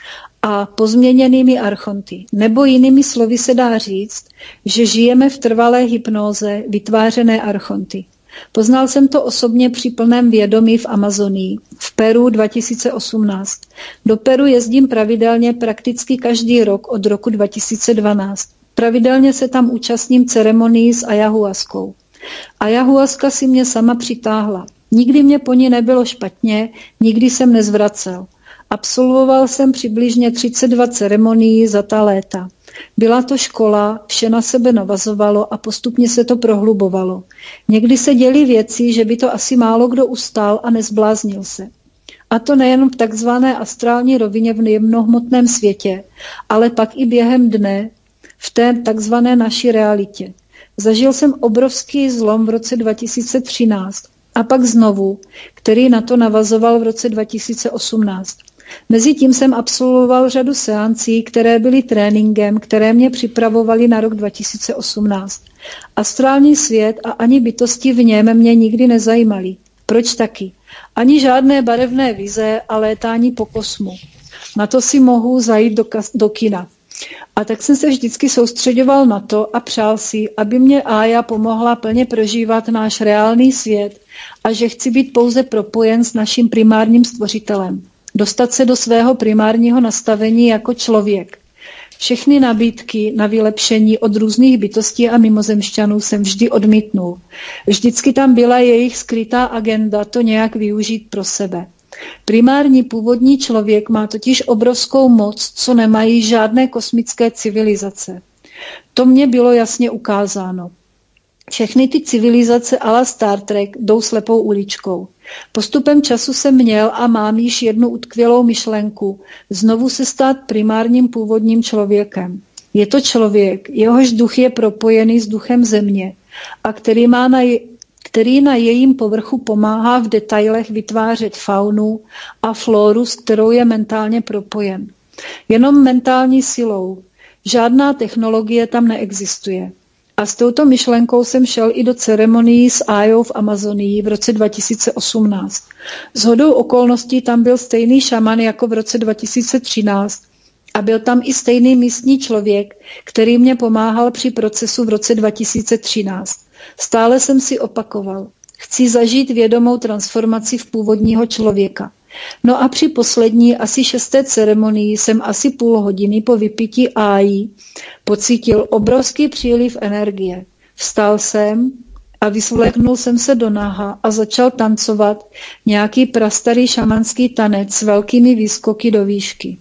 a pozměněnými archonty. Nebo jinými slovy se dá říct, že žijeme v trvalé hypnóze vytvářené archonty. Poznal jsem to osobně při plném vědomí v Amazonii, v Peru dva tisíce osmnáct. Do Peru jezdím pravidelně prakticky každý rok od roku dva tisíce dvanáct. Pravidelně se tam účastním ceremonii s ayahuaskou. Ayahuaska si mě sama přitáhla. Nikdy mě po ní nebylo špatně, nikdy jsem nezvracel. Absolvoval jsem přibližně třicet dva ceremonií za ta léta. Byla to škola, vše na sebe navazovalo a postupně se to prohlubovalo. Někdy se děly věci, že by to asi málo kdo ustál a nezbláznil se. A to nejen v takzvané astrální rovině v jemnohmotném světě, ale pak i během dne v té takzvané naší realitě. Zažil jsem obrovský zlom v roce dva tisíce třináct a pak znovu, který na to navazoval v roce dva tisíce osmnáct. Mezitím jsem absolvoval řadu seancí, které byly tréninkem, které mě připravovaly na rok dva tisíce osmnáct. Astrální svět a ani bytosti v něm mě nikdy nezajímaly. Proč taky? Ani žádné barevné vize a létání po kosmu. Na to si mohu zajít do, kas- do kina. A tak jsem se vždycky soustředoval na to a přál si, aby mě Ája pomohla plně prožívat náš reálný svět a že chci být pouze propojen s naším primárním stvořitelem. Dostat se do svého primárního nastavení jako člověk. Všechny nabídky na vylepšení od různých bytostí a mimozemšťanů jsem vždy odmítnul. Vždycky tam byla jejich skrytá agenda to nějak využít pro sebe. Primární původní člověk má totiž obrovskou moc, co nemají žádné kosmické civilizace. To mně bylo jasně ukázáno. Všechny ty civilizace a la Star Trek jdou slepou uličkou. Postupem času jsem měl a mám již jednu utkvělou myšlenku, znovu se stát primárním původním člověkem. Je to člověk, jehož duch je propojený s duchem země a který, má na je, který na jejím povrchu pomáhá v detailech vytvářet faunu a floru, s kterou je mentálně propojen. Jenom mentální silou. Žádná technologie tam neexistuje. A s touto myšlenkou jsem šel i do ceremonií s Ájou v Amazonii v roce dva tisíce osmnáct. Shodou okolností tam byl stejný šaman jako v roce dva tisíce třináct a byl tam i stejný místní člověk, který mě pomáhal při procesu v roce dva tisíce třináct. Stále jsem si opakoval. Chci zažít vědomou transformaci v původního člověka. No a při poslední, asi šesté ceremonii jsem asi půl hodiny po vypití ájí pocítil obrovský příliv energie. Vstal jsem a vysvléknul jsem se do naha a začal tancovat nějaký prastarý šamanský tanec s velkými výskoky do výšky.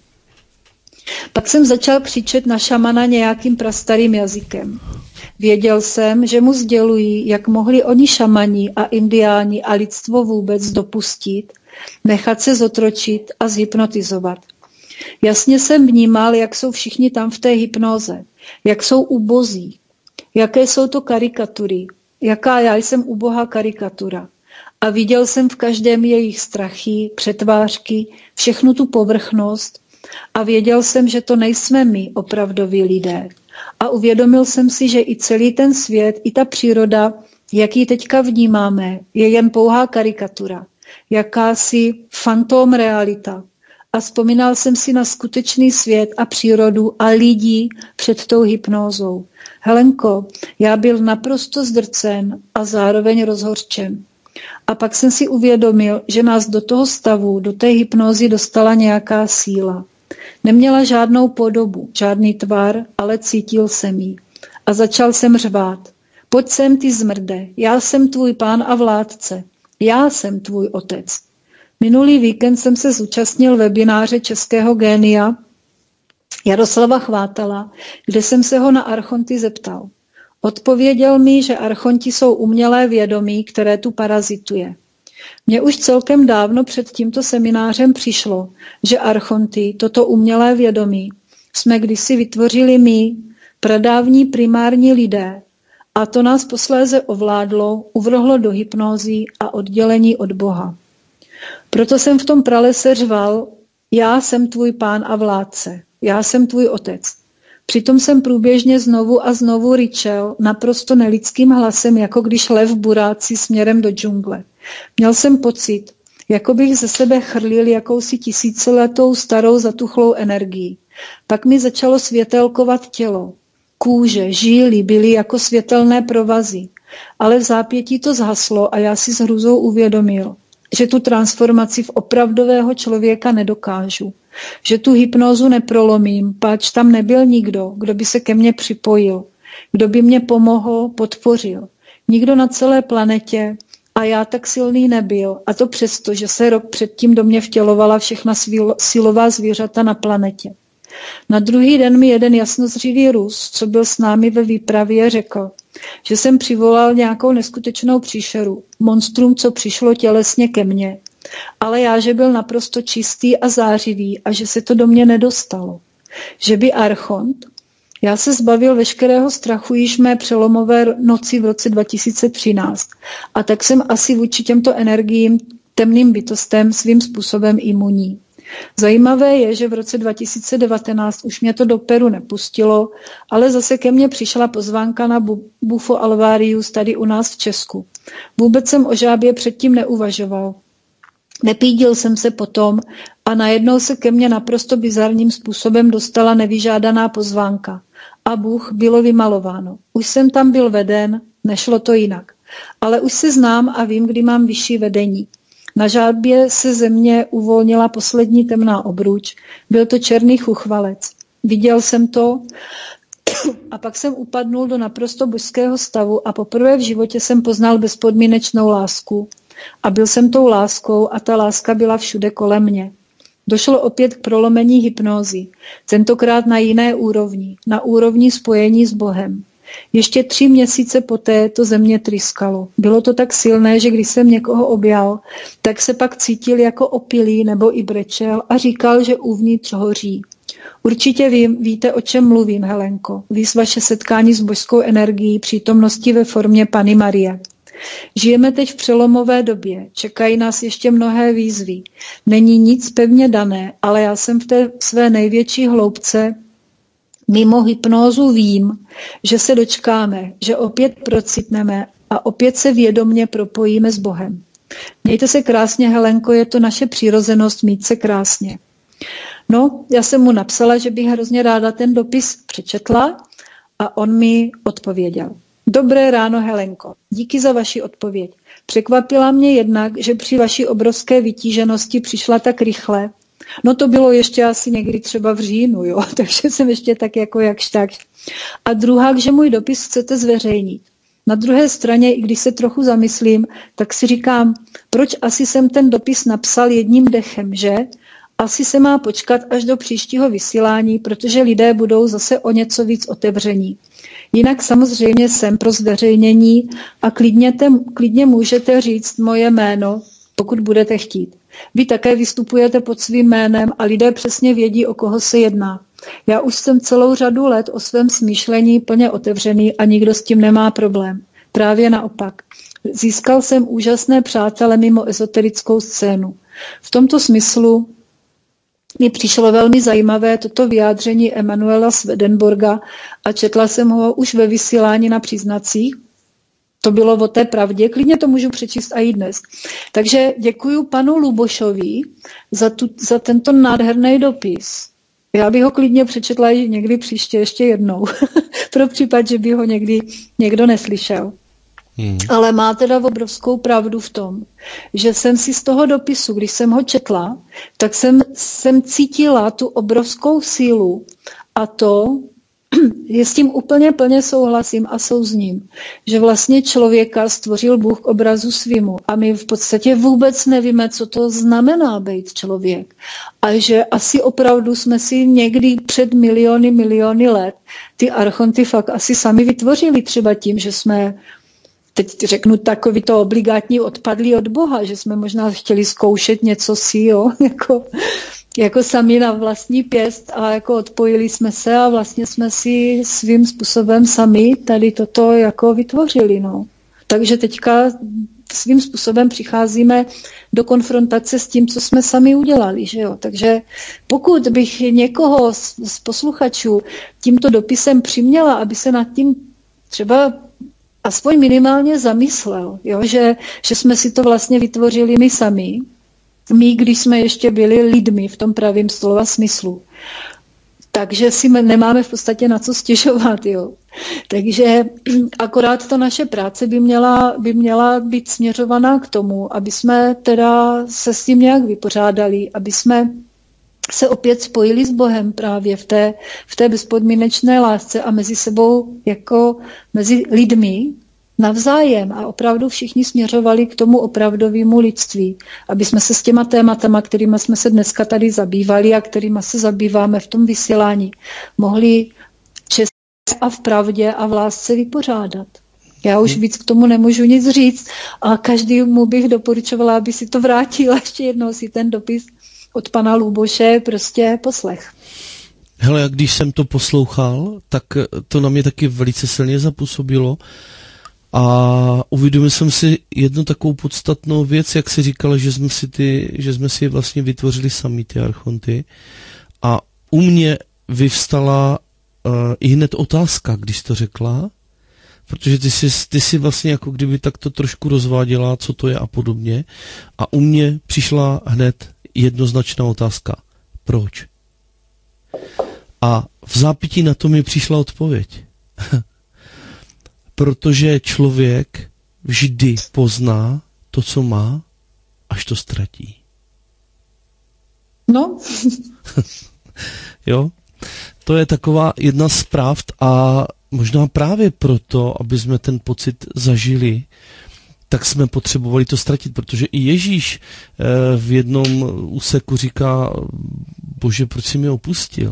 Pak jsem začal křičet na šamana nějakým prastarým jazykem. Věděl jsem, že mu sdělují, jak mohli oni šamani a indiáni a lidstvo vůbec dopustit, nechat se zotročit a zhypnotizovat. Jasně jsem vnímal, jak jsou všichni tam v té hypnóze, jak jsou ubozí, jaké jsou to karikatury, jaká já jsem ubohá karikatura. A viděl jsem v každém jejich strachy, přetvářky, všechnu tu povrchnost a věděl jsem, že to nejsme my, opravdoví lidé. A uvědomil jsem si, že i celý ten svět, i ta příroda, jak ji teďka vnímáme, je jen pouhá karikatura, jakási fantóm realita. A vzpomínal jsem si na skutečný svět a přírodu a lidí před tou hypnózou. Helenko, já byl naprosto zdrcen a zároveň rozhořčen. A pak jsem si uvědomil, že nás do toho stavu, do té hypnózy dostala nějaká síla. Neměla žádnou podobu, žádný tvar, ale cítil jsem ji. A začal jsem řvát. Pojď sem, ty zmrde, já jsem tvůj pán a vládce. Já jsem tvůj otec. Minulý víkend jsem se zúčastnil webináře českého génia Jaroslava Chvátala, kde jsem se ho na archonty zeptal. Odpověděl mi, že archonti jsou umělé vědomí, které tu parazituje. Mně už celkem dávno před tímto seminářem přišlo, že archonty, toto umělé vědomí, jsme kdysi vytvořili my, pradávní primární lidé, a to nás posléze ovládlo, uvrhlo do hypnózy a oddělení od Boha. Proto jsem v tom pralese řval, já jsem tvůj pán a vládce, já jsem tvůj otec. Přitom jsem průběžně znovu a znovu ryčel naprosto nelidským hlasem, jako když lev burácí směrem do džungle. Měl jsem pocit, jako bych ze sebe chrlil jakousi tisíciletou starou zatuchlou energii. Pak mi začalo světelkovat tělo. Kůže, žíly byly jako světelné provazy, ale v zápětí to zhaslo a já si s hrůzou uvědomil, že tu transformaci v opravdového člověka nedokážu, že tu hypnózu neprolomím, páč tam nebyl nikdo, kdo by se ke mně připojil, kdo by mě pomohl, podpořil. Nikdo na celé planetě a já tak silný nebyl, a to přesto, že se rok předtím do mě vtělovala všechna silová zvířata na planetě. Na druhý den mi jeden jasnozřivý Rus, co byl s námi ve výpravě, řekl, že jsem přivolal nějakou neskutečnou příšeru, monstrum, co přišlo tělesně ke mně, ale já, že byl naprosto čistý a zářivý a že se to do mě nedostalo. Že by archont, já se zbavil veškerého strachu již mé přelomové noci v roce dva tisíce třináct a tak jsem asi vůči těmto energiím, temným bytostem svým způsobem imunní. Zajímavé je, že v roce dva tisíce devatenáct už mě to do Peru nepustilo, ale zase ke mně přišla pozvánka na Bufo Alvarius tady u nás v Česku. Vůbec jsem o žábě předtím neuvažoval. Nepídil jsem se potom a najednou se ke mně naprosto bizarním způsobem dostala nevyžádaná pozvánka. A Bůh bylo vymalováno. Už jsem tam byl veden, nešlo to jinak. Ale už se znám a vím, kdy mám vyšší vedení. Na žábě se ze mě uvolnila poslední temná obruč. Byl to černý chuchvalec. Viděl jsem to a pak jsem upadnul do naprosto božského stavu a poprvé v životě jsem poznal bezpodmínečnou lásku. A byl jsem tou láskou a ta láska byla všude kolem mě. Došlo opět k prolomení hypnózy, tentokrát na jiné úrovni, na úrovni spojení s Bohem. Ještě tři měsíce poté to ze mě tryskalo. Bylo to tak silné, že když jsem někoho objal, tak se pak cítil jako opilý nebo i brečel a říkal, že uvnitř hoří. Určitě vím, víte, o čem mluvím, Helenko. Víš vaše setkání s božskou energií, přítomnosti ve formě Panny Marie. Žijeme teď v přelomové době, čekají nás ještě mnohé výzvy. Není nic pevně dané, ale já jsem v té své největší hloubce mimo hypnózu vím, že se dočkáme, že opět procitneme a opět se vědomně propojíme s Bohem. Mějte se krásně, Helenko, je to naše přirozenost mít se krásně. No, já jsem mu napsala, že bych hrozně ráda ten dopis přečetla a on mi odpověděl. Dobré ráno, Helenko. Díky za vaši odpověď. Překvapila mě jednak, že při vaší obrovské vytíženosti přišla tak rychle. No to bylo ještě asi někdy třeba v říjnu, jo, takže jsem ještě tak jako jakž tak. A druhá, že můj dopis chcete zveřejnit. Na druhé straně, i když se trochu zamyslím, tak si říkám, proč asi jsem ten dopis napsal jedním dechem, že? Asi se má počkat až do příštího vysílání, protože lidé budou zase o něco víc otevření. Jinak samozřejmě jsem pro zveřejnění a klidně, te, klidně můžete říct moje jméno, pokud budete chtít. Vy také vystupujete pod svým jménem a lidé přesně vědí, o koho se jedná. Já už jsem celou řadu let o svém smýšlení plně otevřený a nikdo s tím nemá problém. Právě naopak. Získal jsem úžasné přátele mimo ezoterickou scénu. V tomto smyslu mi přišlo velmi zajímavé toto vyjádření Emanuela Swedenborga a četla jsem ho už ve vysílání na Příznacích. To bylo o té pravdě, klidně to můžu přečíst i dnes. Takže děkuji panu Lubošovi za, tu, za tento nádherný dopis. Já bych ho klidně přečetla i někdy příště ještě jednou, pro případ, že by ho někdy někdo neslyšel. Hmm. Ale má teda obrovskou pravdu v tom, že jsem si z toho dopisu, když jsem ho četla, tak jsem, jsem cítila tu obrovskou sílu a to, je s tím úplně plně souhlasím a souzním, že vlastně člověka stvořil Bůh k obrazu svýmu a my v podstatě vůbec nevíme, co to znamená být člověk. A že asi opravdu jsme si někdy před miliony, miliony let ty archonty fakt asi sami vytvořili třeba tím, že jsme, teď řeknu takový to obligátní odpadlí od Boha, že jsme možná chtěli zkoušet něco si, jo, jako jako sami na vlastní pěst a jako odpojili jsme se a vlastně jsme si svým způsobem sami tady toto jako vytvořili, no. Takže teďka svým způsobem přicházíme do konfrontace s tím, co jsme sami udělali, že jo. Takže pokud bych někoho z, z posluchačů tímto dopisem přiměla, aby se nad tím třeba aspoň minimálně zamyslel, jo, že, že jsme si to vlastně vytvořili my sami, my, když jsme ještě byli lidmi v tom pravém slova smyslu. Takže si nemáme v podstatě na co stěžovat, jo. Takže akorát ta naše práce by měla, by měla být směřovaná k tomu, aby jsme teda se s tím nějak vypořádali, aby jsme se opět spojili s Bohem právě v té, v té bezpodmínečné lásce a mezi sebou jako mezi lidmi navzájem a opravdu všichni směřovali k tomu opravdovému lidství, aby jsme se s těma tématama, kterými jsme se dneska tady zabývali a kterými se zabýváme v tom vysílání, mohli čestně a v pravdě a v lásce vypořádat. Já už víc k tomu nemůžu nic říct a každému bych doporučovala, aby si to vrátil ještě jednou si ten dopis od pana Luboše prostě poslech. Hele, jak když jsem to poslouchal, tak to na mě taky velice silně zapůsobilo a uvědomil jsem si jednu takovou podstatnou věc, jak si říkala, že jsme si, ty, že jsme si vlastně vytvořili sami ty archonty a u mě vyvstala uh, i hned otázka, když to řekla, protože ty jsi, ty jsi vlastně jako kdyby takto trošku rozváděla, co to je a podobně a u mě přišla hned jednoznačná otázka. Proč? A v zápětí na to mi přišla odpověď. Protože člověk vždy pozná to, co má, až to ztratí. No. Jo? To je taková jedna z pravd a možná právě proto, aby jsme ten pocit zažili, tak jsme potřebovali to ztratit, protože i Ježíš v jednom úseku říká, Bože, proč jsi mě opustil?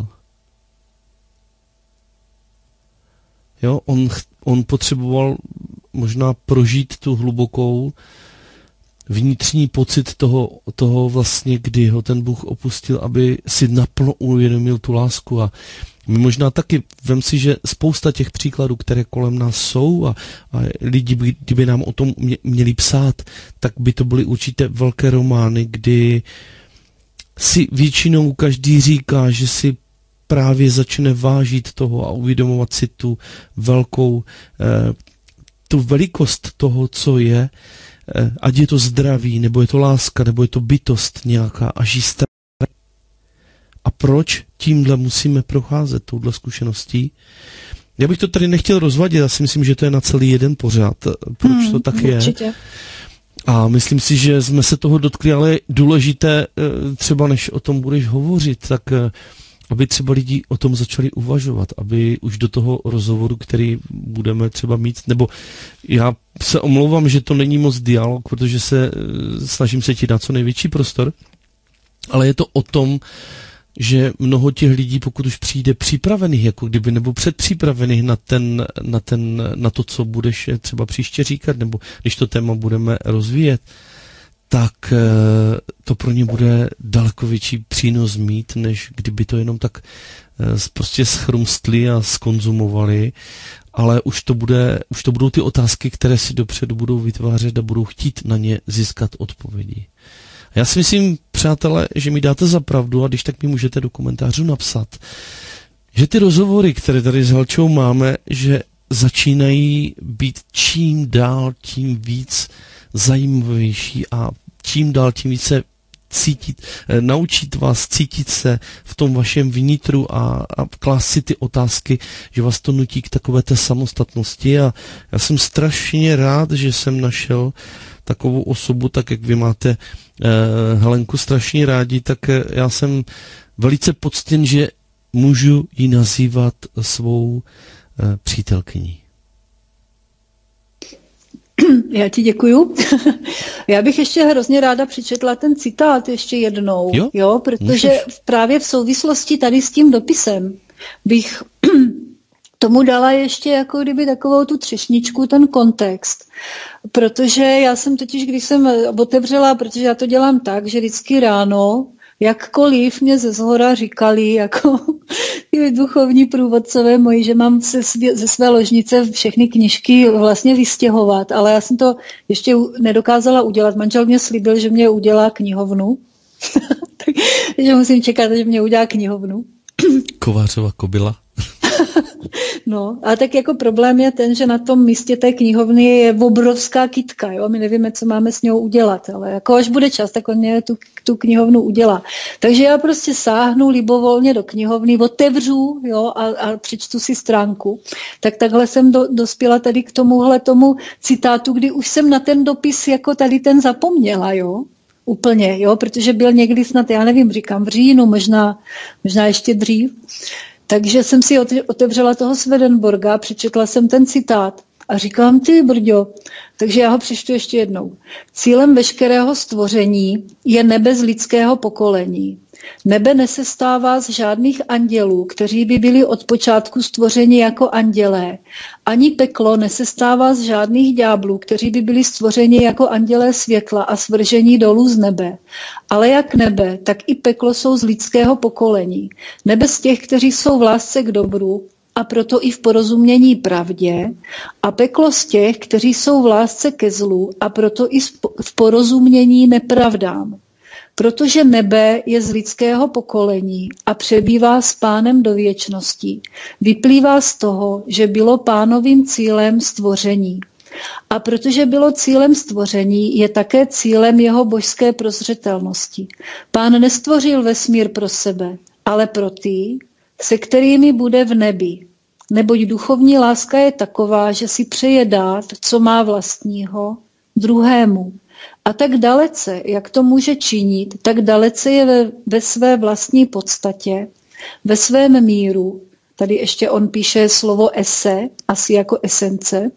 Jo, on, on potřeboval možná prožít tu hlubokou vnitřní pocit toho, toho vlastně, kdy ho ten Bůh opustil, aby si naplno uvědomil tu lásku a my možná taky, vem si, že spousta těch příkladů, které kolem nás jsou a, a lidi, by, kdyby nám o tom mě, měli psát, tak by to byly určitě velké romány, kdy si většinou každý říká, že si právě začne vážit toho a uvědomovat si tu velkou, eh, tu velikost toho, co je, eh, ať je to zdraví, nebo je to láska, nebo je to bytost nějaká a žít. A proč tímhle musíme procházet, touhle zkušeností? Já bych to tady nechtěl rozvadit, já si myslím, že to je na celý jeden pořad, proč hmm, to tak je. Určitě. A myslím si, že jsme se toho dotkli, ale je důležité, třeba než o tom budeš hovořit, tak aby třeba lidi o tom začali uvažovat, aby už do toho rozhovoru, který budeme třeba mít, nebo já se omlouvám, že to není moc dialog, protože se snažím se ti dát co největší prostor, ale je to o tom, že mnoho těch lidí, pokud už přijde připravených, jako kdyby, nebo předpřipravených na, ten, na, ten, na to, co budeš třeba příště říkat, nebo když to téma budeme rozvíjet, tak to pro ně bude daleko větší přínos mít, než kdyby to jenom tak prostě schrumstli a skonzumovali, ale už to, bude, už to budou ty otázky, které si dopředu budou vytvářet a budou chtít na ně získat odpovědi. Já si myslím, přátelé, že mi dáte za pravdu a když tak mi můžete do komentářů napsat, že ty rozhovory, které tady s Helčou máme, že začínají být čím dál tím víc zajímavější a čím dál tím více cítit, naučit vás cítit se v tom vašem vnitru a, a klást si ty otázky, že vás to nutí k takové té samostatnosti a já jsem strašně rád, že jsem našel takovou osobu, tak jak vy máte eh, Helenku strašně rádi, tak eh, já jsem velice poctěn, že můžu ji nazývat svou eh, přítelkyní. Já ti děkuju. Já bych ještě hrozně ráda přečetla ten citát ještě jednou, jo, jo protože Můžeš. právě v souvislosti tady s tím dopisem bych tomu dala ještě jako kdyby takovou tu třešničku, ten kontext. Protože já jsem totiž, když jsem otevřela, protože já to dělám tak, že vždycky ráno jakkoliv mě ze zhora říkali, jako ty duchovní průvodcové moji, že mám se svě, ze své ložnice všechny knížky vlastně vystěhovat, ale já jsem to ještě nedokázala udělat. Manžel mě slíbil, že mě udělá knihovnu, takže musím čekat, že mě udělá knihovnu. Kovářova kobyla. No, a tak jako problém je ten, že na tom místě té knihovny je obrovská kytka, jo, my nevíme, co máme s ňou udělat, ale jako až bude čas, tak on mě tu, tu knihovnu udělá. Takže já prostě sáhnu libovolně do knihovny, otevřu, jo, a, a přečtu si stránku. Tak takhle jsem do, dospěla tady k tomuhle tomu citátu, kdy už jsem na ten dopis jako tady ten zapomněla, jo. Úplně, jo, protože byl někdy snad, já nevím, říkám v říjnu, možná, možná ještě dřív. Takže jsem si otevřela toho Swedenborga, přečetla jsem ten citát a říkám, ty brďo, takže já ho přečtu ještě jednou. Cílem veškerého stvoření je nebe z lidského pokolení. Nebe nesestává z žádných andělů, kteří by byli od počátku stvořeni jako andělé. Ani peklo nesestává z žádných ďáblů, kteří by byli stvořeni jako andělé světla a svržení dolů z nebe. Ale jak nebe, tak i peklo jsou z lidského pokolení. Nebe z těch, kteří jsou v lásce k dobru, a proto i v porozumění pravdě, a peklo z těch, kteří jsou v lásce ke zlu, a proto i v porozumění nepravdám. Protože nebe je z lidského pokolení a přebývá s Pánem do věčnosti, vyplývá z toho, že bylo Pánovým cílem stvoření. A protože bylo cílem stvoření, je také cílem jeho božské prozřetelnosti. Pán nestvořil vesmír pro sebe, ale pro ty, se kterými bude v nebi. Neboť duchovní láska je taková, že si přeje dát, co má vlastního, druhému. A tak dalece, jak to může činit, tak dalece je ve, ve své vlastní podstatě, ve svém míru, tady ještě on píše slovo ese, asi jako esence,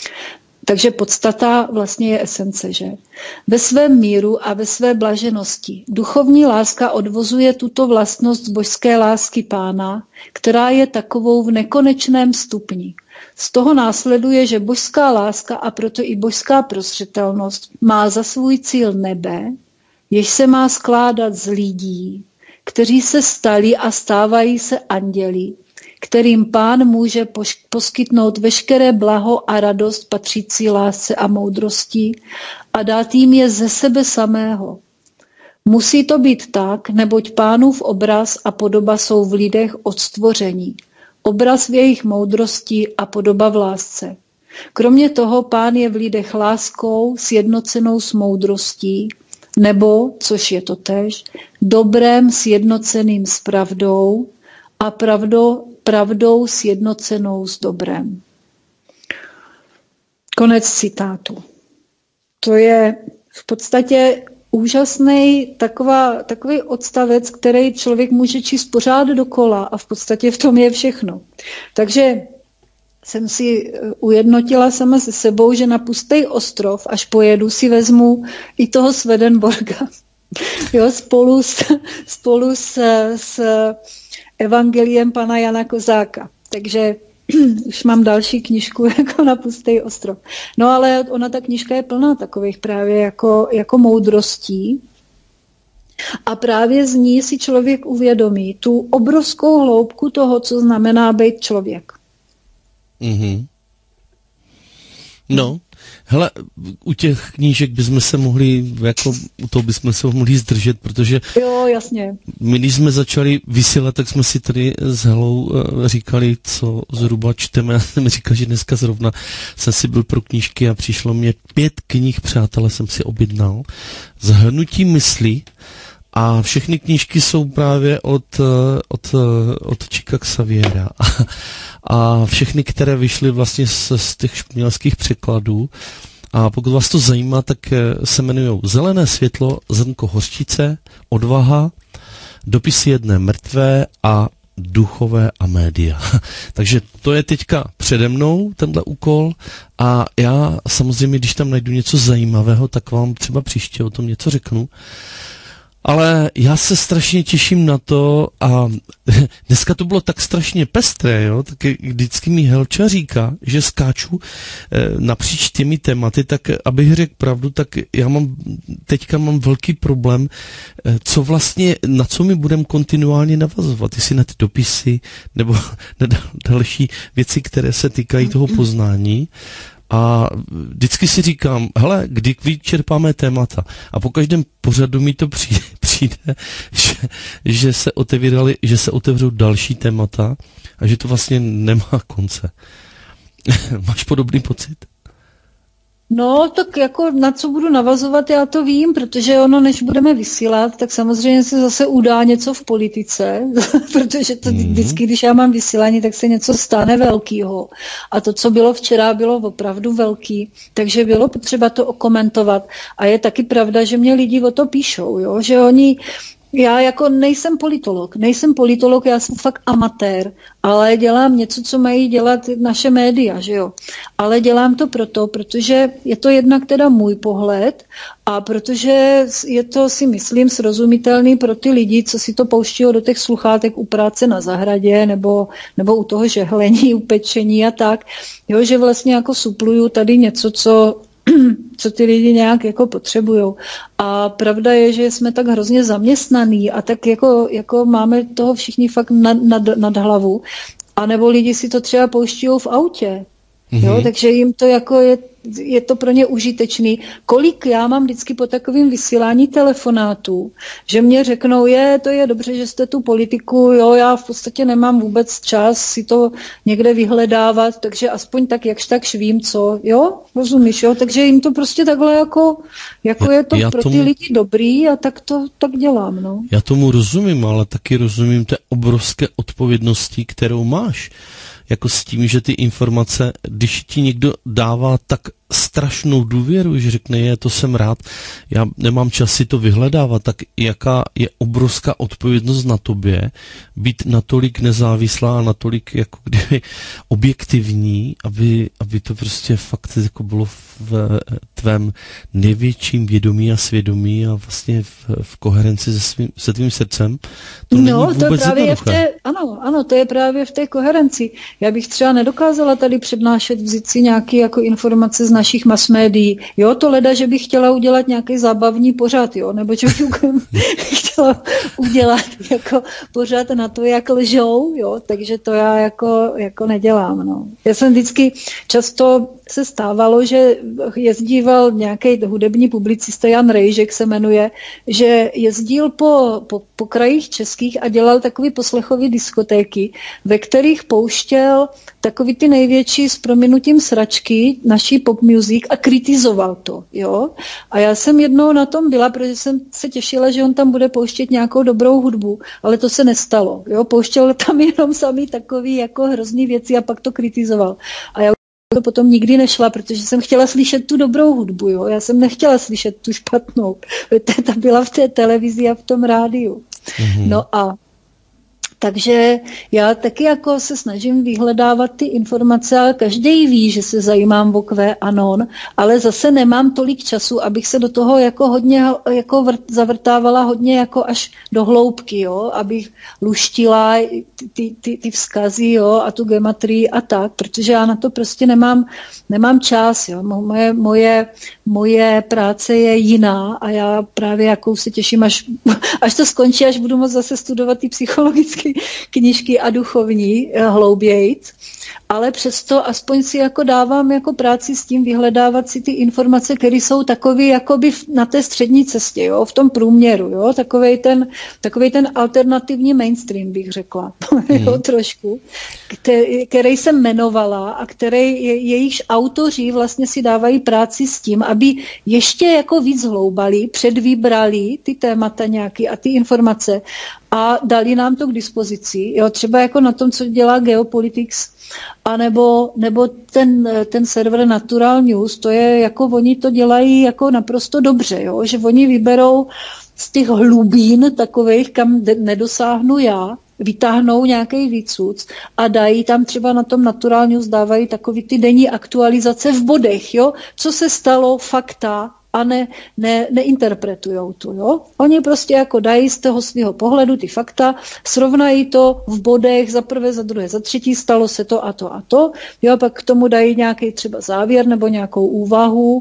takže podstata vlastně je esence, že? Ve svém míru a ve své blaženosti. Duchovní láska odvozuje tuto vlastnost z božské lásky Pána, která je takovou v nekonečném stupni. Z toho následuje, že božská láska a proto i božská prozřetelnost má za svůj cíl nebe, jež se má skládat z lidí, kteří se stali a stávají se anděli, kterým Pán může poskytnout veškeré blaho a radost patřící lásce a moudrosti a dát jim je ze sebe samého. Musí to být tak, neboť Pánův obraz a podoba jsou v lidech od stvoření. Obraz v jejich moudrosti a podoba v lásce. Kromě toho Pán je v lidech láskou sjednocenou s moudrostí, nebo, což je to též, dobrem sjednoceným s pravdou a pravdou, pravdou sjednocenou s dobrem. Konec citátu. To je v podstatě úžasný taková, takový odstavec, který člověk může číst pořád dokola a v podstatě v tom je všechno. Takže jsem si ujednotila sama se sebou, že na pustý ostrov, až pojedu, si vezmu i toho Swedenborga. Jo, spolu s, spolu s, s evangeliem pana Jana Kozáka. Takže už mám další knížku jako na pustý ostrov. No ale ona, ta knížka je plná takových právě jako, jako moudrostí. A právě z ní si člověk uvědomí tu obrovskou hloubku toho, co znamená být člověk. Mm-hmm. No, hele, u těch knížek bychom se mohli, jako u toho bychom se mohli zdržet, protože jo, jasně. My, když jsme začali vysílat, tak jsme si tady s Helou uh, říkali, co zhruba čteme. Já jsem říkal, že dneska zrovna jsem si byl pro knížky a přišlo mě pět knih, přátelé, jsem si objednal. Zhrnutí mysli a všechny knížky jsou právě od, od, od Chica Xaviera. A všechny, které vyšly vlastně z, z těch španělských překladů. A pokud vás to zajímá, tak se jmenují Zelené světlo, Zrnko hořčice, Odvaha, Dopisy jedné mrtvé a Duchové a média. Takže to je teďka přede mnou, tenhle úkol. A já samozřejmě, když tam najdu něco zajímavého, tak vám třeba příště o tom něco řeknu. Ale já se strašně těším na to a dneska to bylo tak strašně pestré, jo? Tak vždycky mi Helča říká, že skáču eh, napříč těmi tématy, tak abych řekl pravdu, tak já mám, teďka mám velký problém, eh, co vlastně, na co my budeme kontinuálně navazovat, jestli na ty dopisy nebo na další věci, které se týkají toho poznání. A vždycky si říkám, hele, kdy vyčerpáme témata. A po každém pořadu mi to přijde, přijde že, že, se otevírali, že se otevřou další témata a že to vlastně nemá konce. Máš podobný pocit? No, tak jako na co budu navazovat, já to vím, protože ono, než budeme vysílat, tak samozřejmě se zase udá něco v politice, protože to vždycky, když já mám vysílání, tak se něco stane velkýho. A to, co bylo včera, bylo opravdu velký, takže bylo potřeba to okomentovat. A je taky pravda, že mě lidi o to píšou, jo? Že oni... Já jako nejsem politolog, nejsem politolog, já jsem fakt amatér, ale dělám něco, co mají dělat naše média, že jo. Ale dělám to proto, protože je to jednak teda můj pohled a protože je to, si myslím, srozumitelný pro ty lidi, co si to pouští do těch sluchátek u práce na zahradě nebo, nebo u toho žehlení, u pečení a tak, jo, že vlastně jako supluju tady něco, co... co ty lidi nějak jako potřebujou. A pravda je, že jsme tak hrozně zaměstnaný a tak jako, jako máme toho všichni fakt nad, nad, nad hlavu. A nebo lidi si to třeba pouští v autě. Mm-hmm. Jo, takže jim to jako je, je to pro ně užitečný. Kolik já mám vždycky po takovém vysílání telefonátů, že mě řeknou, je, to je dobře, že jste tu politiku, jo, já v podstatě nemám vůbec čas si to někde vyhledávat, takže aspoň tak jakž takž vím, co, jo, rozumíš, jo, takže jim to prostě takhle jako, jako je to já pro tomu, ty lidi dobrý a tak to tak dělám, no. Já tomu rozumím, ale taky rozumím té obrovské odpovědnosti, kterou máš. Jako s tím, že ty informace, když ti někdo dává tak strašnou důvěru, že řekne, je, to jsem rád, já nemám čas si to vyhledávat, tak jaká je obrovská odpovědnost na tobě být natolik nezávislá a natolik jako kdyby objektivní, aby, aby to prostě fakt jako bylo v tvém největším vědomí a svědomí a vlastně v, v koherenci se, svým, se tvým srdcem. To no, to je právě je v té, ano, ano, to je právě v té koherenci. Já bych třeba nedokázala tady přednášet, vzít si nějaké jako informace z našich mass médií. Jo, to leda, že bych chtěla udělat nějaký zábavní pořad, jo, nebo že bych chtěla udělat jako pořad na to, jak lžou, jo, takže to já jako, jako nedělám, no. Já jsem vždycky, často se stávalo, že jezdíval nějaký hudební publicista, Jan Rejžek se jmenuje, že jezdil po, po, po krajích českých a dělal takový poslechový diskotéky, ve kterých pouštěl takový ty největší s prominutím sračky naší pop music a kritizoval to, jo. A já jsem jednou na tom byla, protože jsem se těšila, že on tam bude pouštět nějakou dobrou hudbu, ale to se nestalo, jo. Pouštěl tam jenom samý takový jako hrozný věci a pak to kritizoval. A já to potom nikdy nešla, protože jsem chtěla slyšet tu dobrou hudbu, jo. Já jsem nechtěla slyšet tu špatnou. Ta byla v té televizi a v tom rádiu. Mm-hmm. No a takže já taky jako se snažím vyhledávat ty informace, ale každý ví, že se zajímám o QAnon, ale zase nemám tolik času, abych se do toho jako hodně jako vrt, zavrtávala hodně jako až do hloubky, jo, abych luštila ty, ty, ty, ty vzkazy, jo, a tu gematrii a tak, protože já na to prostě nemám, nemám čas, jo. Moje, moje, moje práce je jiná a já právě jako se těším, až, až to skončí, až budu moct zase studovat ty psychologické knížky a duchovní hloubějc, ale přesto aspoň si jako dávám jako práci s tím vyhledávat si ty informace, které jsou takový jakoby na té střední cestě, jo, v tom průměru, jo, takovej ten, takovej ten alternativní mainstream, bych řekla, mm. jo, trošku, který, který jsem jmenovala a který je, jejichž autoři vlastně si dávají práci s tím, aby ještě jako víc hloubali, předvybrali ty témata nějaký a ty informace a dali nám to k dispozici, jo, třeba jako na tom, co dělá Geopolitics, a nebo, nebo ten, ten server Natural News, to je jako oni to dělají jako naprosto dobře, jo? Že oni vyberou z těch hlubín takových, kam nedosáhnu já, vytáhnou nějaký výcuc a dají tam třeba na tom Natural News, dávají takový ty denní aktualizace v bodech, jo? Co se stalo, fakta a ne, ne, neinterpretujou tu. Jo? Oni prostě jako dají z toho svého pohledu ty fakta, srovnají to v bodech za prvé, za druhé, za třetí, stalo se to a to a to, jo, a pak k tomu dají nějaký třeba závěr nebo nějakou úvahu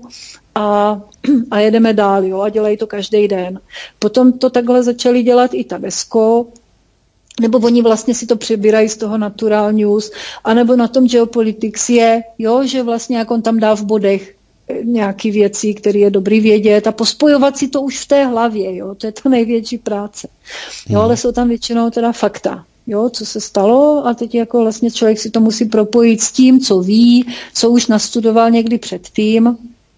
a, a jedeme dál, jo, a dělají to každý den. Potom to takhle začali dělat i Tadesko, nebo oni vlastně si to přebírají z toho Natural News, anebo na tom Geopolitics je, jo, že vlastně jak on tam dá v bodech nějaké věci, které je dobrý vědět a pospojovat si to už v té hlavě, jo, to je to největší práce. Jo, ale jsou tam většinou teda fakta, jo, co se stalo a teď jako vlastně člověk si to musí propojit s tím, co ví, co už nastudoval někdy předtím,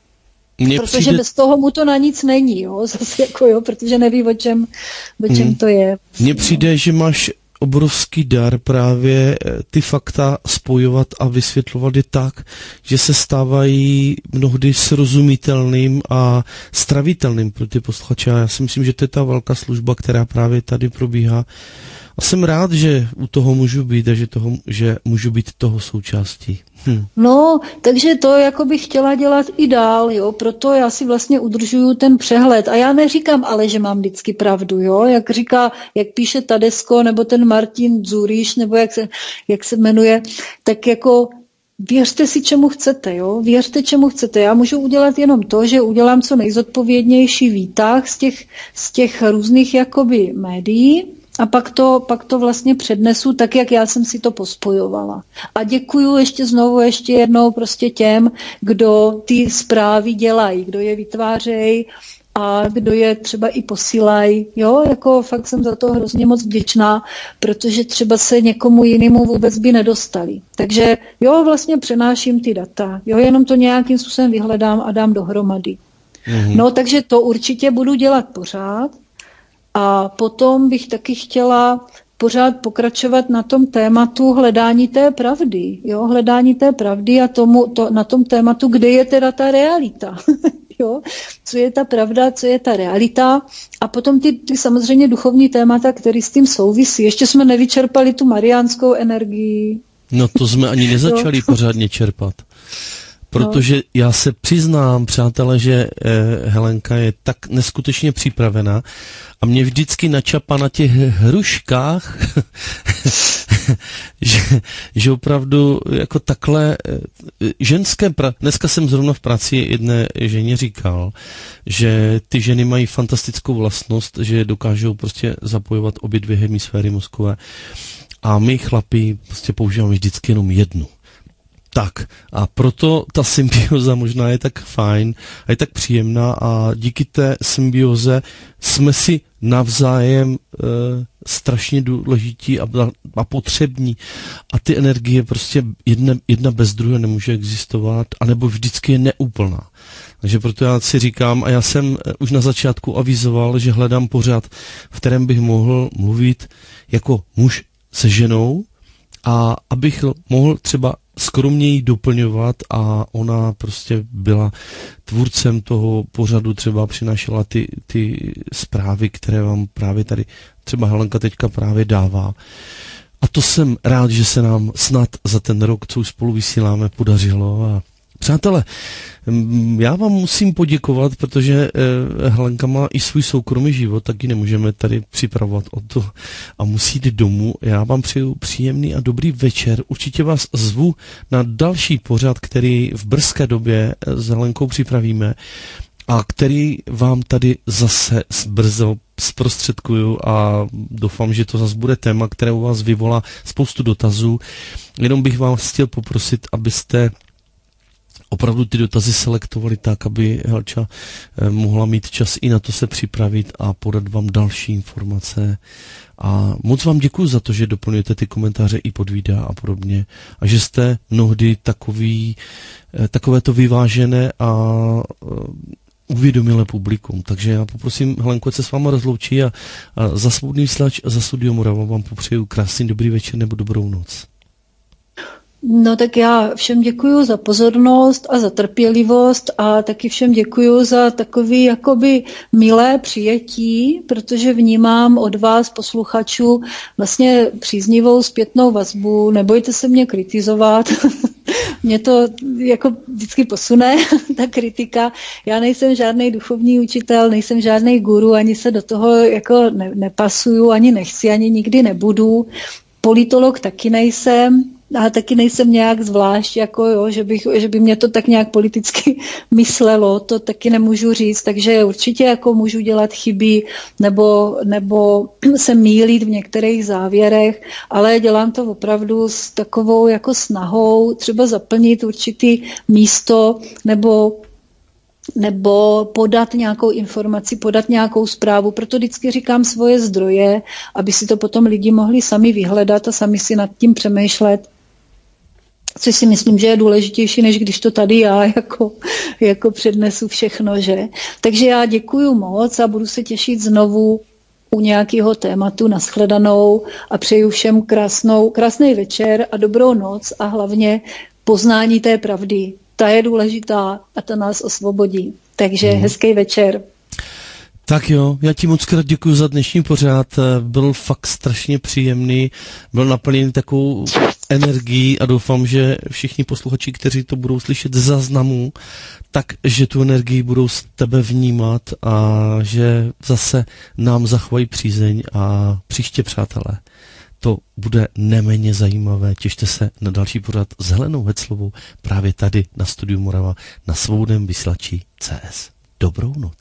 Mně protože přijde... bez toho mu to na nic není, jo, zase jako jo, protože neví, o čem, o čem hmm. to je. Mně přijde, že máš obrovský dar právě ty fakta spojovat a vysvětlovat je tak, že se stávají mnohdy srozumitelným a stravitelným pro ty posluchače. Já si myslím, že to je ta velká služba, která právě tady probíhá. A jsem rád, že u toho můžu být a že, toho, že můžu být toho součástí. Hm. No, takže to jako bych chtěla dělat i dál, jo, proto já si vlastně udržuju ten přehled a já neříkám ale, že mám vždycky pravdu, jo, jak říká, jak píše Tadesko nebo ten Martin Dzuriš, nebo jak se, jak se jmenuje, tak jako věřte si, čemu chcete, jo, věřte, čemu chcete. Já můžu udělat jenom to, že udělám co nejzodpovědnější výtah z těch, z těch různých jakoby médií, a pak to, pak to vlastně přednesu tak, jak já jsem si to pospojovala. A děkuju ještě znovu, ještě jednou prostě těm, kdo ty zprávy dělají, kdo je vytvářejí a kdo je třeba i posílají. Jo, jako fakt jsem za to hrozně moc vděčná, protože třeba se někomu jinému vůbec by nedostali. Takže jo, vlastně přenáším ty data. Jo, jenom to nějakým způsobem vyhledám a dám dohromady. Mhm. No, takže to určitě budu dělat pořád. A potom bych taky chtěla pořád pokračovat na tom tématu hledání té pravdy. Jo? Hledání té pravdy a tomu, to, na tom tématu, kde je teda ta realita. Jo? Co je ta pravda, co je ta realita. A potom ty, ty samozřejmě duchovní témata, které s tím souvisí. Ještě jsme nevyčerpali tu mariánskou energii. No to jsme ani nezačali pořádně čerpat. Protože já se přiznám, přátelé, že eh, Helenka je tak neskutečně připravená a mě vždycky načapá na těch hruškách, že, že opravdu jako takhle eh, ženské, pra... dneska jsem zrovna v práci jedné ženě říkal, že ty ženy mají fantastickou vlastnost, že dokážou prostě zapojovat obě dvě hemisféry mozkové a my chlapi prostě používáme vždycky jenom jednu. Tak a proto ta symbioza možná je tak fajn a je tak příjemná a díky té symbioze jsme si navzájem e, strašně důležití a, a potřební a ty energie prostě jedna, jedna bez druhé nemůže existovat anebo vždycky je neúplná. Takže proto já si říkám a já jsem už na začátku avizoval, že hledám pořad, v kterém bych mohl mluvit jako muž se ženou a abych mohl třeba skromněji doplňovat a ona prostě byla tvůrcem toho pořadu, třeba přinášela ty, ty zprávy, které vám právě tady třeba Helenka teďka právě dává. A to jsem rád, že se nám snad za ten rok, co už spolu vysíláme, podařilo. A přátelé, já vám musím poděkovat, protože Helenka má i svůj soukromý život, taky nemůžeme tady připravovat o to a musí jít domů. Já vám přeju příjemný a dobrý večer. Určitě vás zvu na další pořad, který v brzké době s Helenkou připravíme a který vám tady zase brzo zprostředkuju a doufám, že to zase bude téma, které u vás vyvolá spoustu dotazů. Jenom bych vás chtěl poprosit, abyste opravdu ty dotazy selektovali tak, aby Helča eh, mohla mít čas i na to se připravit a podat vám další informace. A moc vám děkuji za to, že doplňujete ty komentáře i pod videa a podobně. A že jste mnohdy takový, eh, takové to vyvážené a eh, uvědomilé publikum. Takže já poprosím Helenku, ať se s váma rozloučí a, a za Svobodný vysílač a za Studio Morava vám popřeju krásný dobrý večer nebo dobrou noc. No tak já všem děkuju za pozornost a za trpělivost a taky všem děkuju za takový jakoby milé přijetí, protože vnímám od vás posluchačů vlastně příznivou zpětnou vazbu, nebojte se mě kritizovat, mě to jako vždycky posune, ta kritika. Já nejsem žádný duchovní učitel, nejsem žádný guru, ani se do toho jako ne, nepasuju, ani nechci, ani nikdy nebudu. Politolog taky nejsem, a taky nejsem nějak zvlášť, jako jo, že, bych, že by mě to tak nějak politicky myslelo, to taky nemůžu říct, takže určitě jako můžu dělat chyby nebo, nebo se mýlit v některých závěrech, ale dělám to opravdu s takovou jako snahou třeba zaplnit určitý místo nebo nebo podat nějakou informaci, podat nějakou zprávu. Proto vždycky říkám svoje zdroje, aby si to potom lidi mohli sami vyhledat a sami si nad tím přemýšlet, což si myslím, že je důležitější, než když to tady já jako, jako přednesu všechno, že? Takže já děkuju moc a budu se těšit znovu u nějakého tématu. Nashledanou a přeju všem krásnou, krásný večer a dobrou noc a hlavně poznání té pravdy. Ta je důležitá a ta nás osvobodí. Takže hmm. hezký večer. Tak jo, já ti moc krát děkuji za dnešní pořád, byl fakt strašně příjemný, byl naplněný takovou energií a doufám, že všichni posluchači, kteří to budou slyšet ze záznamu, takže tu energii budou z tebe vnímat a že zase nám zachovají přízeň a příště, přátelé, to bude neméně zajímavé. Těšte se na další pořad s Helenou Heclovou právě tady na Studiu Morava na svobodném vysílači C S. Dobrou noc.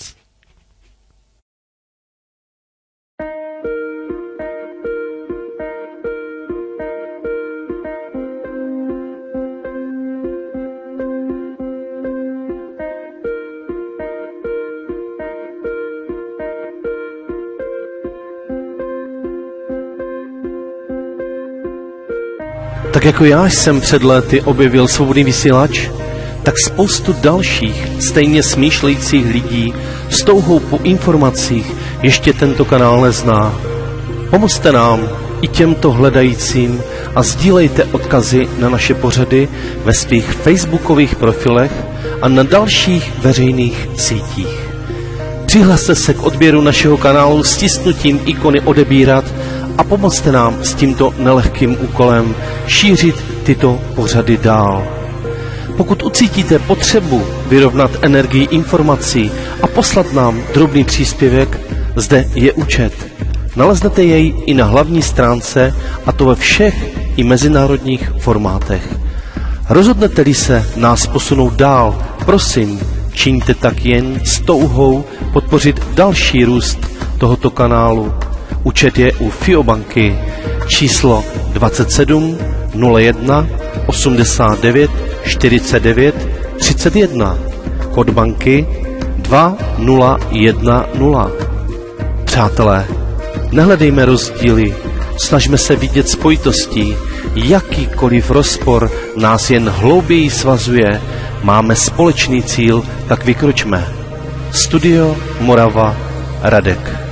Tak jako já jsem před lety objevil svobodný vysílač, tak spoustu dalších stejně smýšlejících lidí s touhou po informacích ještě tento kanál nezná. Pomozte nám i těmto hledajícím a sdílejte odkazy na naše pořady ve svých facebookových profilech a na dalších veřejných sítích. Přihlaste se k odběru našeho kanálu stisknutím ikony odebírat a pomozte nám s tímto nelehkým úkolem šířit tyto pořady dál. Pokud ucítíte potřebu vyrovnat energii informací a poslat nám drobný příspěvek, zde je účet. Naleznete jej i na hlavní stránce, a to ve všech i mezinárodních formátech. Rozhodnete-li se nás posunout dál, prosím, čiňte tak jen s touhou podpořit další růst tohoto kanálu. Účet je u Fiobanky číslo dvacet sedm nula jedna osmdesát devět čtyřicet devět třicet jedna, kód banky dva nula jedna nula. Přátelé, nehledejme rozdíly, snažme se vidět spojitosti, jakýkoliv rozpor nás jen hlouběji svazuje, máme společný cíl, tak vykročme. Studio Morava, Radek.